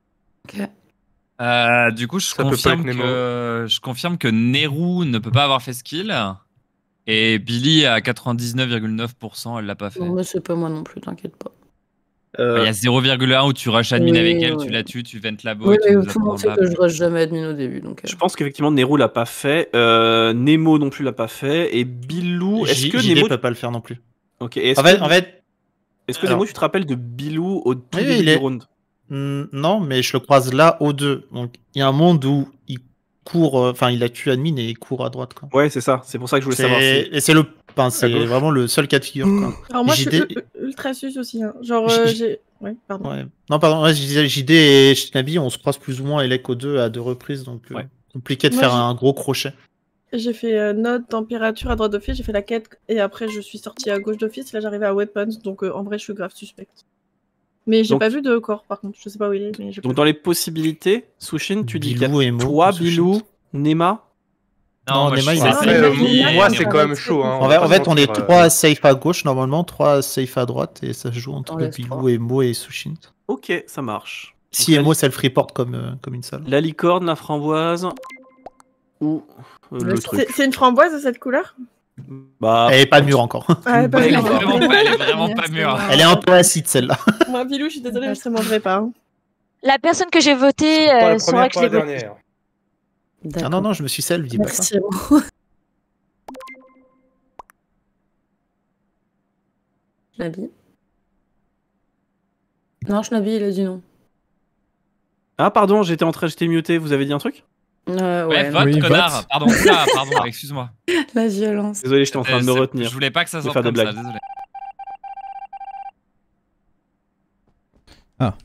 Du coup,
Ça peut pas être Nemo.
je confirme que Neru ne peut pas avoir fait ce kill. Et Billy à 99,9%, elle l'a pas fait.
Non, mais c'est pas moi non plus, t'inquiète pas.
Il y a 0,1 où tu rush admin
Oui,
avec elle,
ouais.
tu la tues, tu ventes la
Oui,
et tu nous
tout le monde
apprends
sait
dans
que
le
je rush jamais admin au début. Donc,
Je pense qu'effectivement Nero l'a pas fait, Nemo non plus l'a pas fait, et Bilou, est-ce que
JD
Nemo
peut pas le faire non plus.
Ok.
En fait,
est-ce que
alors-
Nemo, tu te rappelles de Bilou au tout
Oui,
début
il
du
est-
round?
Non, mais je le croise là au 2. Donc il y a un monde où il court, enfin il a tué admin et il court à droite quoi.
Ouais, c'est ça. C'est pour ça que je voulais savoir.
Et c'est le, enfin, c'est
gauche.
vraiment le seul cas de figure quoi.
Alors moi, je
JD
suis ultra sus aussi. Hein. Genre, j'ai... Ouais, pardon.
Ouais. Non, pardon, ouais, je disais JD et Shinabi, on se croise plus ou moins Elec au 2 à 2 reprises, donc compliqué de
Moi,
faire un gros crochet.
J'ai fait note, température à droite d'office, j'ai fait la quête, et après je suis sortie à gauche d'office, là j'arrivais à weapons, donc en vrai je suis grave suspecte. Mais j'ai
Donc-
pas vu de corps par contre, je sais pas où il est. Mais j'ai
Donc
pas
dans les possibilités, Sushin, tu dis qu'il y
Bilou
a
et Mo,
toi,
Sushin.
Bilou, Nema.
Non,
moi, je
Nema,
suis
il a
safe
fait-
avec
Nema,
Billy et
Moi,
Nemo.
c'est quand même chaud. Hein,
En
va pas
fait,
se
on est
mentir,
3 safe à gauche normalement, 3 safe à droite, et ça se joue entre
On laisse
Bilou
trois.
et Mo et Sushin.
Ok, ça marche.
Si
Donc,
et Mo self-report comme une salle.
La licorne, la framboise ou le truc.
C'est une framboise de cette couleur?
Bah,
Elle est pas mûre encore.
Ah, pas
Elle est
mûre.
vraiment pas mûre.
Elle est un peu acide celle-là.
Moi, Bilou, je suis désolée, mais je te mangerai pas. Hein.
La personne que j'ai votée
pas la
saura
première,
que
pas
je
la
l'ai votée.
dernière.
Ah non, non, je me suis self, dis pas ça.
Merci. Mo. Shnabi. Non, Shnabi, il a dit non.
Ah pardon, j'étais muté, vous avez dit un truc?
Ouais,
non.
vote,
Oui,
connard.
vote.
Pardon, oula, pardon, excuse-moi.
La violence.
Désolé, j'étais en train de me retenir.
Je voulais pas que ça
de
sorte
faire des
comme ça,
blagues.
désolé.
Ah.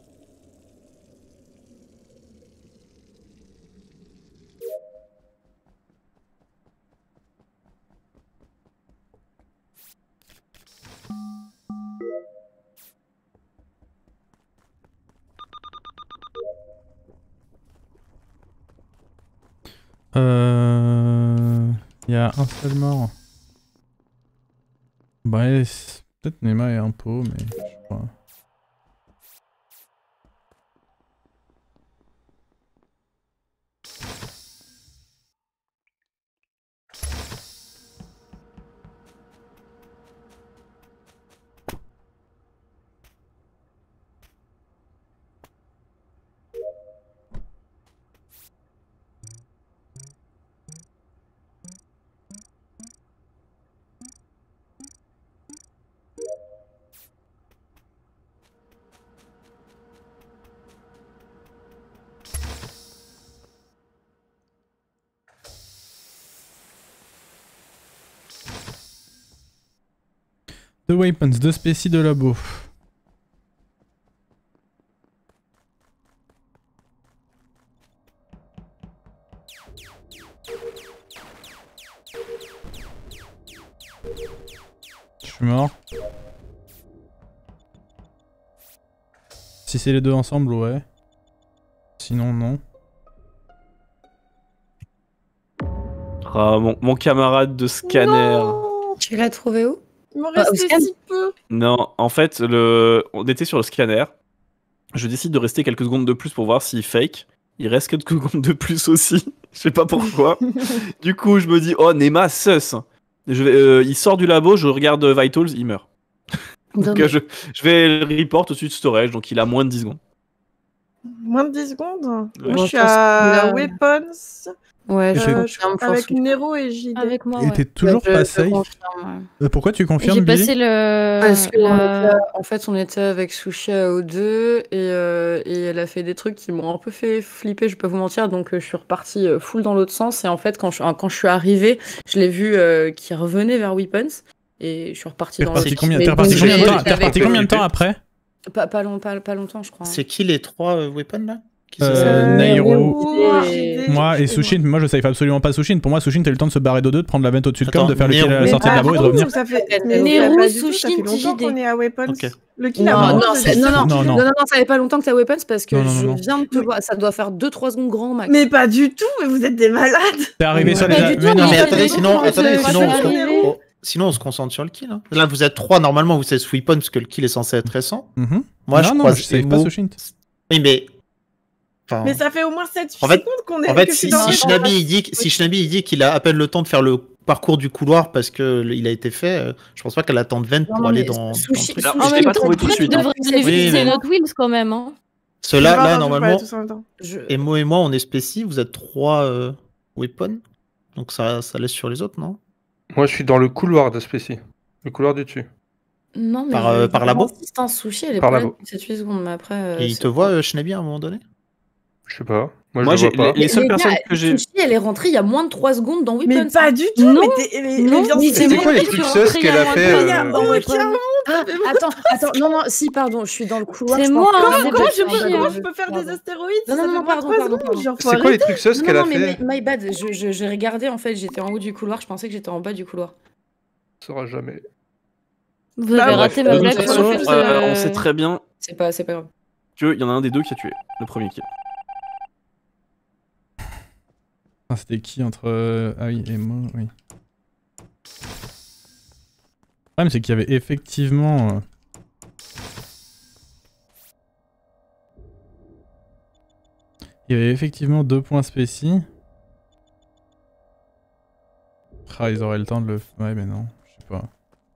Il y a un seul mort. Ouais, peut-être Nema et un pot, mais je crois. Deux weapons, deux spécies de labo. Je suis mort. Si c'est les deux ensemble, ouais. Sinon, non.
Ah, mon camarade de scanner.
Tu l'as trouvé où?
Il m'en
au
restait
scan
si peu.
Non, en fait, on était sur le scanner. Je décide de rester quelques secondes de plus pour voir s'il fake. Il reste quelques secondes de plus aussi. Je sais pas pourquoi. Du coup, je me dis, oh, Nema, sus. Il sort du labo, je regarde Vitals, il meurt. Donc, je vais le report au-dessus de storage, donc il a moins de 10 secondes.
Moins de 10 secondes?
Ouais.
Moi, je suis à Weapons.
Ouais, je
Et
confirme.
Avec Nero et JD.
Avec moi,
Et
ouais.
t'es toujours
Ouais,
pas
je
safe.
confirme, ouais.
Pourquoi tu confirmes,
J'ai
Billy
passé le...
Parce que
la-
en fait, on était avec Sushi à O2 et elle a fait des trucs qui m'ont un peu fait flipper, je vais pas vous mentir. Donc, je suis repartie full dans l'autre sens. Et en fait, quand je suis arrivée, je l'ai vu qui revenait vers Weapons et je suis repartie
T'es
dans
reparti
l'autre
combien,
Mais
t'es reparti
donc,
combien de temps,
j'étais
t'es reparti
avec-
combien de temps après
pas longtemps, je crois.
C'est qui les 3 weapons là qui
Nairo,
JD,
moi et Sushin. Moi je safe absolument pas Sushin. Pour moi, Sushin, t'as eu le temps de se barrer d'O2, de prendre la vente au-dessus de
Attends,
com, de faire le kill à la
Nero.
sortie de labo et de revenir.
Ça fait...
Nero,
Mais pas du tout, ça
Sushin,
fait longtemps
JD.
qu'on est à Weapons.
Ok.
Le kill
Non,
a
non,
vraiment-
c'est- non,
Non, non.
non, ça fait pas longtemps que t'as Weapons parce que
Non, non,
je
non.
viens de te voir. Ça doit faire 2-3 secondes grand max.
Mais pas du tout, mais vous êtes des malades.
T'es arrivé sur les.
Pas du tout,
Mais
Non
non,
mais
pas
attendez,
du
sinon,
tout,
attendez,
je
sinon,
suis arrivée.
sinon on se concentre sur le kill. Hein. Là vous êtes 3, normalement vous êtes weapon parce que le kill est censé être récent.
Mhm.
Moi
non,
je
non,
croise
je save pas
Emo.
Sushin.
Oui mais Enfin,
Mais ça fait au moins 7
En fait-
secondes qu'on est.
En fait,
que je suis
si
dans le-
Shnabi il dit qu'il a à peine le temps de faire le parcours du couloir parce que il a été fait, je pense pas qu'elle attende 20 pour
Non,
aller
mais
dans.
Sushi-
le truc.
Alors,
Sushi-
je l'ai pas trouvé tout de suite.
Tu devrais
Oui,
utiliser
mais-
notre Wheels quand même. Hein.
Ceux-là,
Je vais
là,
voir,
normalement,
tous en même temps.
Emo et moi, on est spéci, vous êtes 3 weapons. Donc ça laisse sur les autres, non?
Moi, je suis dans le couloir de Spécie. Le couloir du dessus.
Non, mais
Par labo
L'assistance Sushi, elle est
Par
pas là
labo.
depuis 7-8 secondes, mais après.
Et il te voit, Shnabi, à un moment donné?
Je sais pas. Moi,
Moi,
je le
j'ai-
vois pas.
les seules
Les
personnes
gars,
que j'ai.
Sushi, elle est rentrée il y a moins de 3 secondes dans Weapons.
Mais pas du tout.
Non,
mais
non,
bien
mais
sûr.
C'est
c'est
quoi les
moi
trucs
qui suis
sus
rentrée
qu'elle
il y
a
a
fait
moins de
Regarde,
dans
oh,
Weapons.
carrément.
Attends, non, si, pardon, je suis dans le couloir.
C'est
je
moi,
pense que-
hein,
Comment,
c'est
comment
pas
je peux,
chier,
comment
hein.
je peux faire
Pardon.
des astéroïdes
Non,
ça
non,
fait
non,
moins
pardon,
3
pardon,
secondes,
pardon.
genre, faut
C'est quoi les
arrêter.
trucs sus
Non,
qu'elle a
non, mais
fait?
my bad, j'ai regardé en fait, j'étais en haut du couloir, je pensais que j'étais en bas du couloir.
On saura jamais.
Vous
Bah,
avez
bref,
raté
De
ma
toute
blague sur
façon,
le fait
on sait très bien
C'est pas grave.
qu'il y en a un des deux qui a tué. Le premier kill.
Ah, c'était qui entre. Ah oui, et moi, oui. Le problème, c'est qu'il y avait effectivement. Il y avait effectivement 2 points spécis. Ah, ils auraient le temps de le. Ouais, mais non, je sais pas.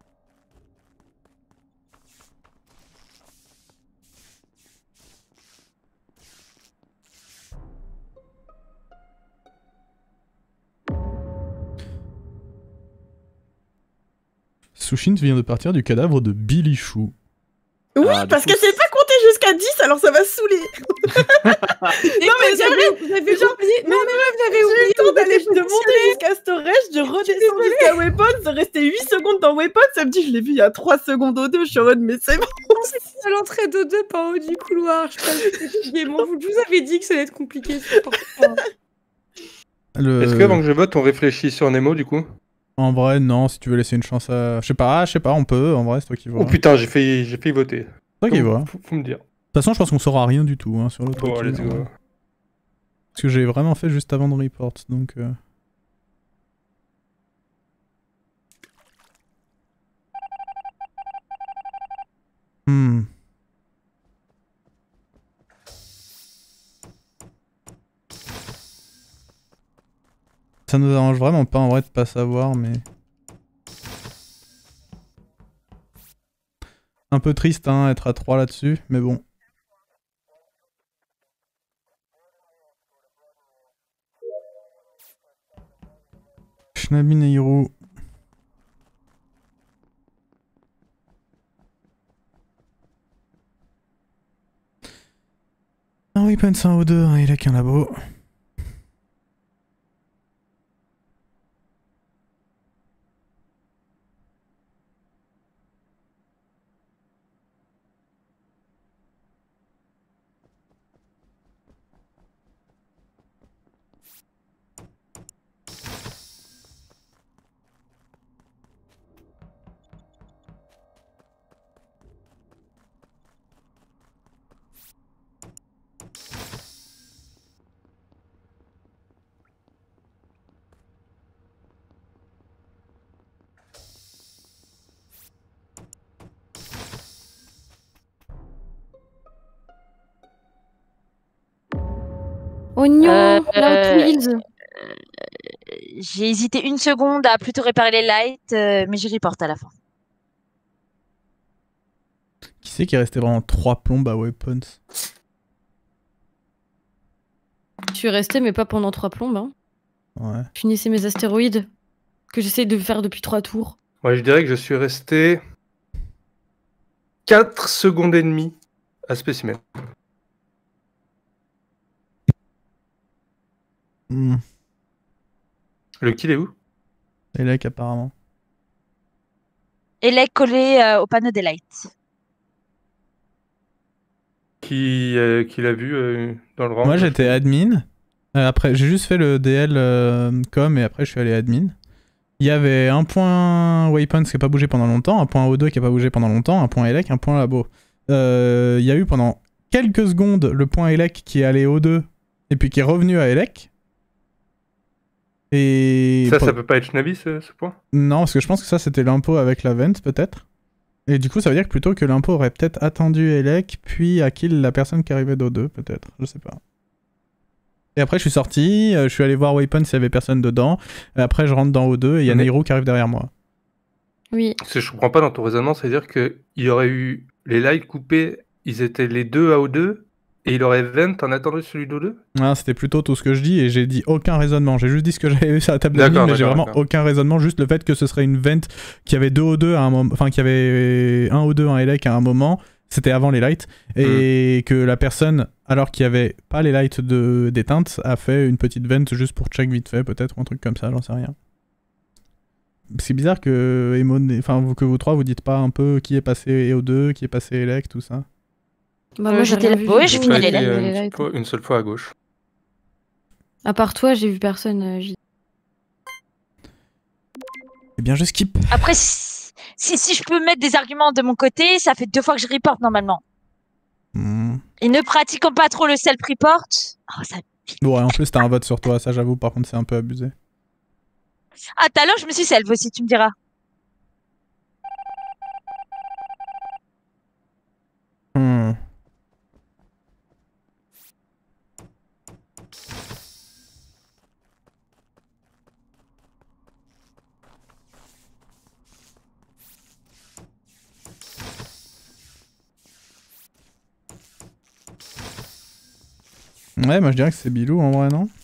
Sushin vient de partir du cadavre de Billy Chou.
Oui,
Ah, du
parce
coup,
qu'elle sait pas compter jusqu'à 10, alors ça va saouler. Non, mais j'avais genre. Non, mais meuf, j'avais oublié le temps de monter jusqu'à storage, de redescendre jusqu'à weapons, de rester 8 secondes dans weapons. Ça me dit, je l'ai vu il y a 3 secondes au 2, je suis en mode, mais c'est bon.
À l'entrée de 2, pas en haut du couloir, je vous avais dit que ça allait être compliqué. c'est n'importe quoi.
Est-ce qu'avant que je vote, on réfléchit sur Nemo du coup?
En vrai, non, si tu veux laisser une chance à. Je sais pas, on peut, en vrai, c'est toi qui vois.
Oh putain, j'ai failli voter.
C'est toi qui vois. De
Faut me dire.
toute façon, je pense qu'on saura rien du tout hein, sur l'autre.
Bon,
kill,
let's
hein.
go.
Parce que j'ai vraiment fait juste avant de report, donc. Ça nous arrange vraiment pas en vrai de pas savoir, mais. Un peu triste, hein, être à 3 là-dessus, mais bon. Shnabi Neiru. Un weapon 100 ou 2, il a qu'un labo.
Oignon,
Euh,
la Hot Wheels.
J'ai hésité 1 seconde à plutôt réparer les lights, mais j'y reporte à la fin.
Qui c'est qui est resté vraiment 3 plombes à weapons?
Je suis restée, mais pas pendant 3 plombes. Hein.
Ouais.
Je finissais mes astéroïdes que j'essaie de faire depuis 3 tours.
Ouais, je dirais que je suis resté 4 secondes et demie à spécimen.
Hmm.
Le kill est où?
Elec apparemment.
Et les collé au panneau des lights.
Qui l'a vu dans le rang?
Moi j'étais admin. Après j'ai juste fait le DL com et après je suis allé admin. Il y avait un point weapons qui n'a pas bougé pendant longtemps, un point O2 qui n'a pas bougé pendant longtemps, un point elec, un point labo. Il y a eu pendant quelques secondes le point elec qui est allé O2 et puis qui est revenu à elec. Et
Ça peut pas être Shnabi ce point?
Non, parce que je pense que ça c'était l'impôt avec la vente peut-être. Et du coup ça veut dire que plutôt que l'impôt aurait peut-être attendu elec puis à kill la personne qui arrivait d'O2 peut-être, je sais pas. Et après, je suis sorti, je suis allé voir Waypoint s'il y avait personne dedans. Et après, je rentre dans O2 et il y a Nehru qui arrive derrière moi.
Oui.
Ce que je comprends pas dans ton raisonnement, c'est-à-dire qu'il y aurait eu les lights coupés, ils étaient les deux à O2, et il aurait vent en attendant celui d'O2.
Ah, c'était plutôt tout ce que je dis et j'ai dit aucun raisonnement. J'ai juste dit ce que j'avais vu sur la table d'admin, mais j'ai vraiment aucun raisonnement. Juste le fait que ce serait une vent qui avait 2 O2 à un moment, enfin qui avait un O2, un Elec à un moment. C'était avant les lights. Et que la personne, alors qu'il n'y avait pas les lights d'éteinte, a fait une petite vent juste pour check vite fait, peut-être, ou un truc comme ça, j'en sais rien. C'est bizarre que que vous trois vous dites pas un peu qui est passé O2, qui est passé Elec, tout ça.
Bah, moi j'étais là,
oui, j'ai fini les
lights.
Une seule fois à gauche.
À part toi, j'ai vu personne.
Eh bien, je skip.
Après, si je peux mettre des arguments de mon côté, ça fait 2 fois que je report normalement. Et ne pratiquons pas trop le self-report. Oh, ça...
Bon, et en plus, t'as un vote sur toi, ça j'avoue, par contre, c'est un peu abusé.
Ah, tout à l'heure, je me suis self aussi, tu me diras.
Ouais, moi je dirais que c'est Bilou en vrai, non?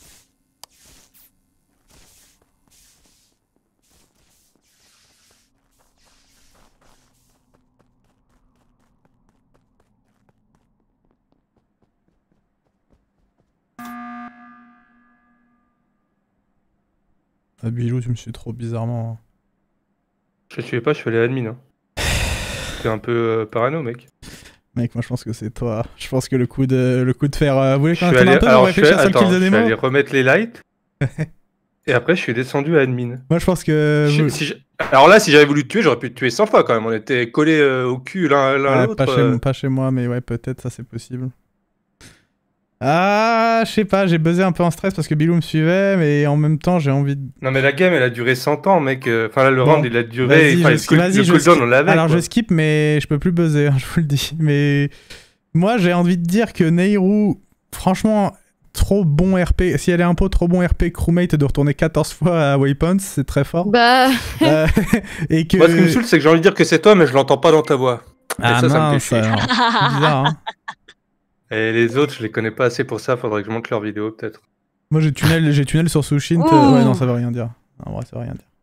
Ah, Bilou, tu me suis trop bizarrement.
Je te suivais pas, je suis allé à admin. Hein. T'es un peu parano, mec.
Mec, moi je pense que c'est toi. Je pense que le coup de faire. Vous voulez qu'on
Je suis
attende
allé-
un peu
alors,
pour
je suis-
réfléchir à celle
attends,
qui le
je suis
donnait
allé remettre les lights. Et après, je suis descendu à admin.
Moi je pense que.
Alors là, si j'avais voulu te tuer, j'aurais pu te tuer 100 fois quand même. On était collés au cul l'un
Ouais,
l'autre.
pas chez moi, mais ouais, peut-être ça c'est possible. Ah, je sais pas, j'ai buzzé un peu en stress parce que Bilou me suivait, mais en même temps j'ai envie de.
Non, mais la game elle a duré 100 ans, mec. Enfin, là, le
Bon,
round il a duré. Enfin, le cooldown on l'avait.
Alors
quoi.
je skip, mais je peux plus buzzer, je vous le dis. Mais moi j'ai envie de dire que Nehru, franchement, trop bon RP. Si elle est un peu trop bon RP crewmate de retourner 14 fois à Waypoints, c'est très fort.
Bah.
Et que...
Moi, ce qui me saoule, c'est que j'ai envie de dire que c'est toi, mais je l'entends pas dans ta voix. Et
Ah
ça me fait
mince,
chier.
alors. Bizarre, hein.
Et les autres, je les connais pas assez pour ça, faudrait que je monte leur vidéo peut-être.
Moi j'ai tunnel sur Sushint.
Ouh.
Ouais, non, ça veut rien dire. En vrai, ça veut rien dire.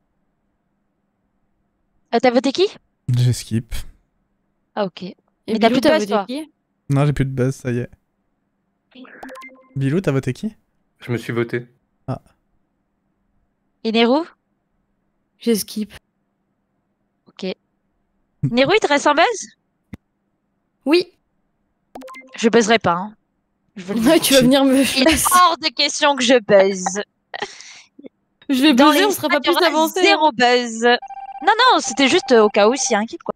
T'as voté qui?
J'ai skip.
Ah, ok.
Et
Mais t'as
Bilou,
plus de buzz,
voté
toi.
qui?
Non, j'ai plus de buzz, ça y est. Bilou, t'as voté qui?
Je me suis voté.
Ah.
Et Nehru?
J'ai skip.
Ok. Nehru, il te reste un buzz?
Oui.
Je buzzerai pas. Hein. Je veux le
Ouais,
dire.
tu vas venir me
Il est hors de question que je buzz.
Je vais
Dans
buzzer,
les
on sera pas
stats, il y
plus
aura
avancé.
0 buzz. Non, non, c'était juste au cas où s'il y a un kill, quoi.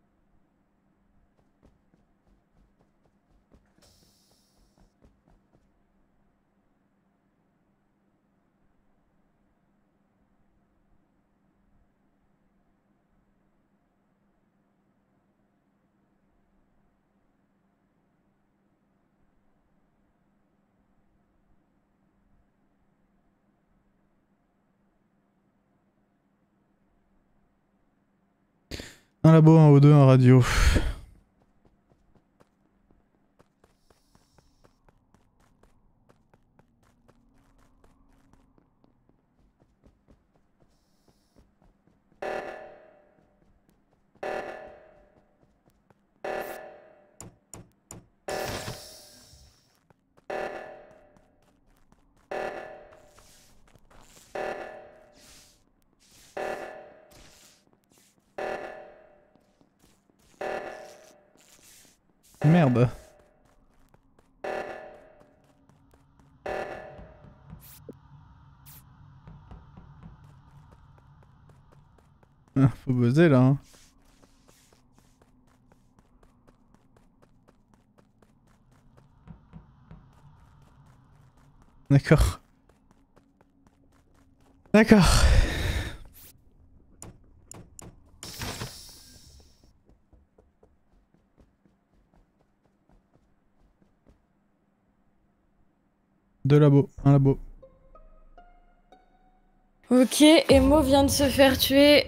Un labo, un O2, un radio. Merde. Ah, faut buzzer là. Hein. D'accord. D'accord. 2 labos, 1 labo.
Ok, Emo vient de se faire tuer.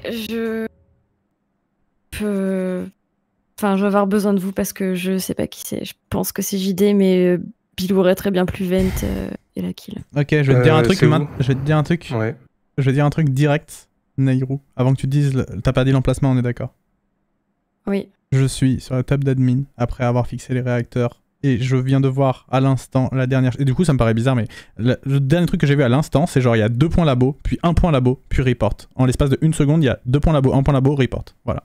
Enfin, je vais avoir besoin de vous parce que je sais pas qui c'est. Je pense que c'est JD, mais Bilou aurait très bien plus Vent et la kill.
Ok, je vais te dire un truc.
c'est où
Je vais te dire un truc.
Ouais.
Je vais dire un truc direct, Nairou. Avant que tu dises, t'as pas dit l'emplacement, on est d'accord?
Oui.
Je suis sur la table d'admin après avoir fixé les réacteurs et je viens de voir à l'instant la dernière. Et du coup, ça me paraît bizarre, mais le dernier truc que j'ai vu à l'instant, c'est genre il y a 2 points labo, puis 1 point labo, puis report. En l'espace de 1 seconde, il y a 2 points labo, 1 point labo, report. Voilà.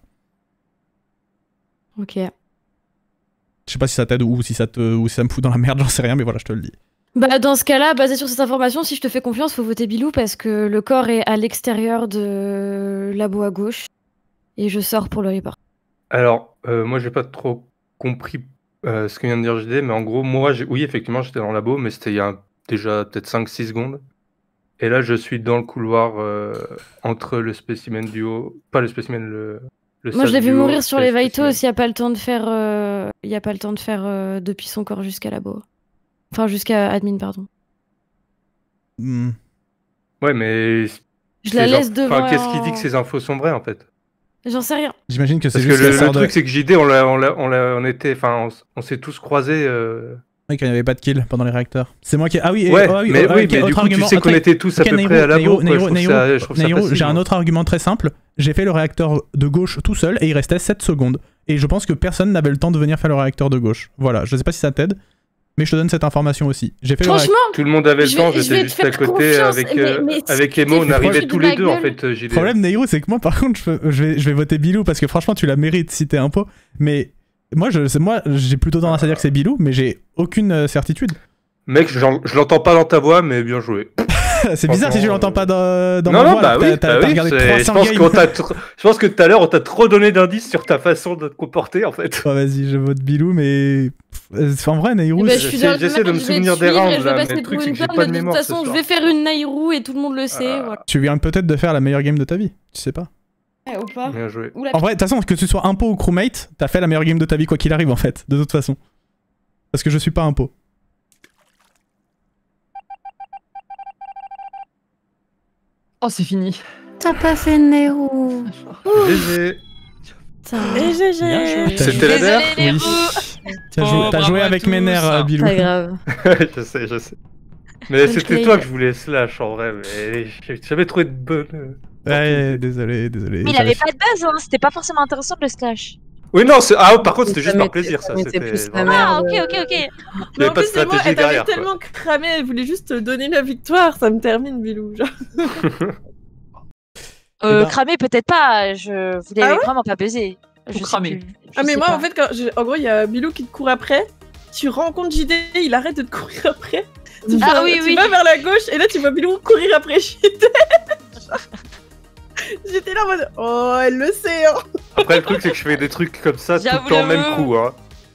Ok.
Je sais pas si ça t'aide ou si ça me fout dans la merde, j'en sais rien, mais voilà, je te le dis.
Bah dans ce cas-là, basé sur cette information, si je te fais confiance, faut voter Bilou parce que le corps est à l'extérieur de labo à gauche et je sors pour le report.
Alors, moi, j'ai pas trop compris ce que vient de dire JD, mais en gros, moi, oui, effectivement, j'étais dans le labo, mais c'était il y a déjà peut-être 5-6 secondes. Et là, je suis dans le couloir entre le spécimen du haut, pas le spécimen, le
Moi, je l'ai vu mourir sur les
vitaux.
Vitals, il n'y a pas le temps de faire, depuis son corps jusqu'à labo. Enfin, jusqu'à admin, pardon.
Ouais, mais...
Je la laisse devant...
Qu'est-ce qui dit que ces infos sont vraies, en fait?
J'en sais rien.
J'imagine que c'est
Parce
juste
que le truc, c'est que JD, on s'est tous croisés...
Oui, quand il n'y avait pas de kill pendant les réacteurs. C'est moi qui... Ah oui,
ouais,
oui,
mais,
okay,
mais du coup, tu sais qu'on était tous à peu près à la bourre.
Nairo, j'ai un autre argument très simple. J'ai fait le réacteur de gauche tout seul et il restait 7 secondes. Et je pense que personne n'avait le temps de venir faire le réacteur de gauche. Voilà, je sais pas si ça t'aide, mais je te donne cette information aussi. J'ai fait
Franchement,
tout le monde avait le temps, j'étais juste à côté avec Emo, on arrivait tous les deux en fait.
Le problème, Nairo, c'est que moi par contre, je vais voter Bilou parce que franchement, tu la mérites si t'es un pot. Mais moi, j'ai plutôt tendance à dire que c'est Bilou, mais j'ai aucune certitude.
Mec, je l'entends pas dans ta voix, mais bien joué.
C'est bizarre si tu l'entends pas dans ma voix.
Bah oui,
t'as regardé 300 games.
Je pense que tout à l'heure, on t'a trop donné d'indices sur ta façon de te comporter, en fait.
Oh, vas-y, je vote Bilou, mais... En vrai, Nairou...
J'essaie de me souvenir des rounds, là, mais le truc, c'est que j'ai pas de mémoire.
De toute façon, je vais faire une Nairou et tout le monde le sait. Voilà.
Tu viens peut-être de faire la meilleure game de ta vie, tu sais pas.
Ou pas.
Bien joué.
En vrai, de toute façon, que tu sois un pot ou crewmate, t'as fait la meilleure game de ta vie quoi qu'il arrive, en fait, de toute façon. Parce que je suis pas un pot.
Oh, c'est fini.
T'as pas fait Nairou.
GG.
Et GG.
C'était la dernière.
Oui. T'as joué avec mes nerfs, Bilou.
Pas grave.
Je sais. Mais c'était toi que je voulais slash en vrai, mais j'ai jamais trouvé de bonne.
Ouais, désolé.
Mais il avait pas de base, hein. C'était pas forcément intéressant de le slash.
Oui, non, par contre, c'était juste par plaisir, ça.
Ah, ok.
Mais en plus, c'est moi, elle
derrière,
t'avait tellement cramé, elle voulait juste te donner la victoire, ça me termine, Bilou.
Cramé, peut-être pas, je voulais vraiment pas baiser.
Cramé.
Ah, mais moi, en fait, en gros, il y a Bilou qui te court après, tu rencontres JD, il arrête de te courir après. Tu vas vers la gauche, et là, tu vois Bilou courir après JD. J'étais là en mode oh, elle le sait hein.
Après le truc c'est que je fais des trucs comme ça tout le temps même coup hein.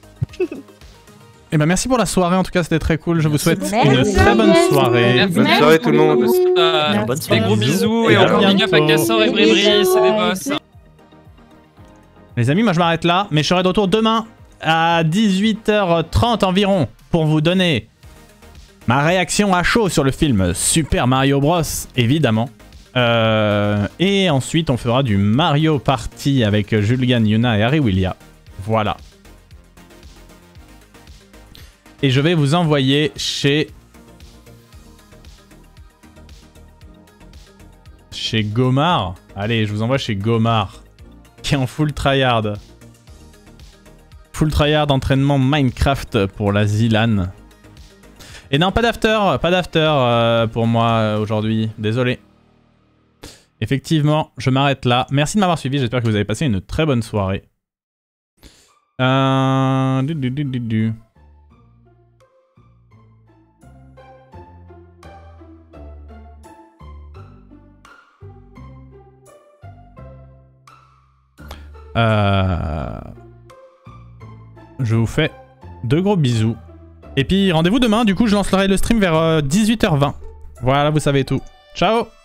Et ben merci pour la soirée en tout cas, c'était très cool. Je vous souhaite une très bonne soirée.
Bonne soirée tout le monde.
Des gros bisous et encore big up à Cassor et Bribri, c'est des boss.
Les amis, moi je m'arrête là, mais je serai de retour demain à 18h30 environ pour vous donner ma réaction à chaud sur le film Super Mario Bros, évidemment. Et ensuite on fera du Mario Party avec Julgan, Yuna et Harry Willia. Voilà. Et je vais vous envoyer chez Gomar. Allez, je vous envoie chez Gomar, qui est en full tryhard. Full tryhard entraînement Minecraft pour la Zilan. Et non, pas d'after pour moi aujourd'hui, désolé. Effectivement, je m'arrête là. Merci de m'avoir suivi, j'espère que vous avez passé une très bonne soirée. Je vous fais de gros bisous. Et puis rendez-vous demain, du coup je lancerai le stream vers 18h20. Voilà, vous savez tout. Ciao!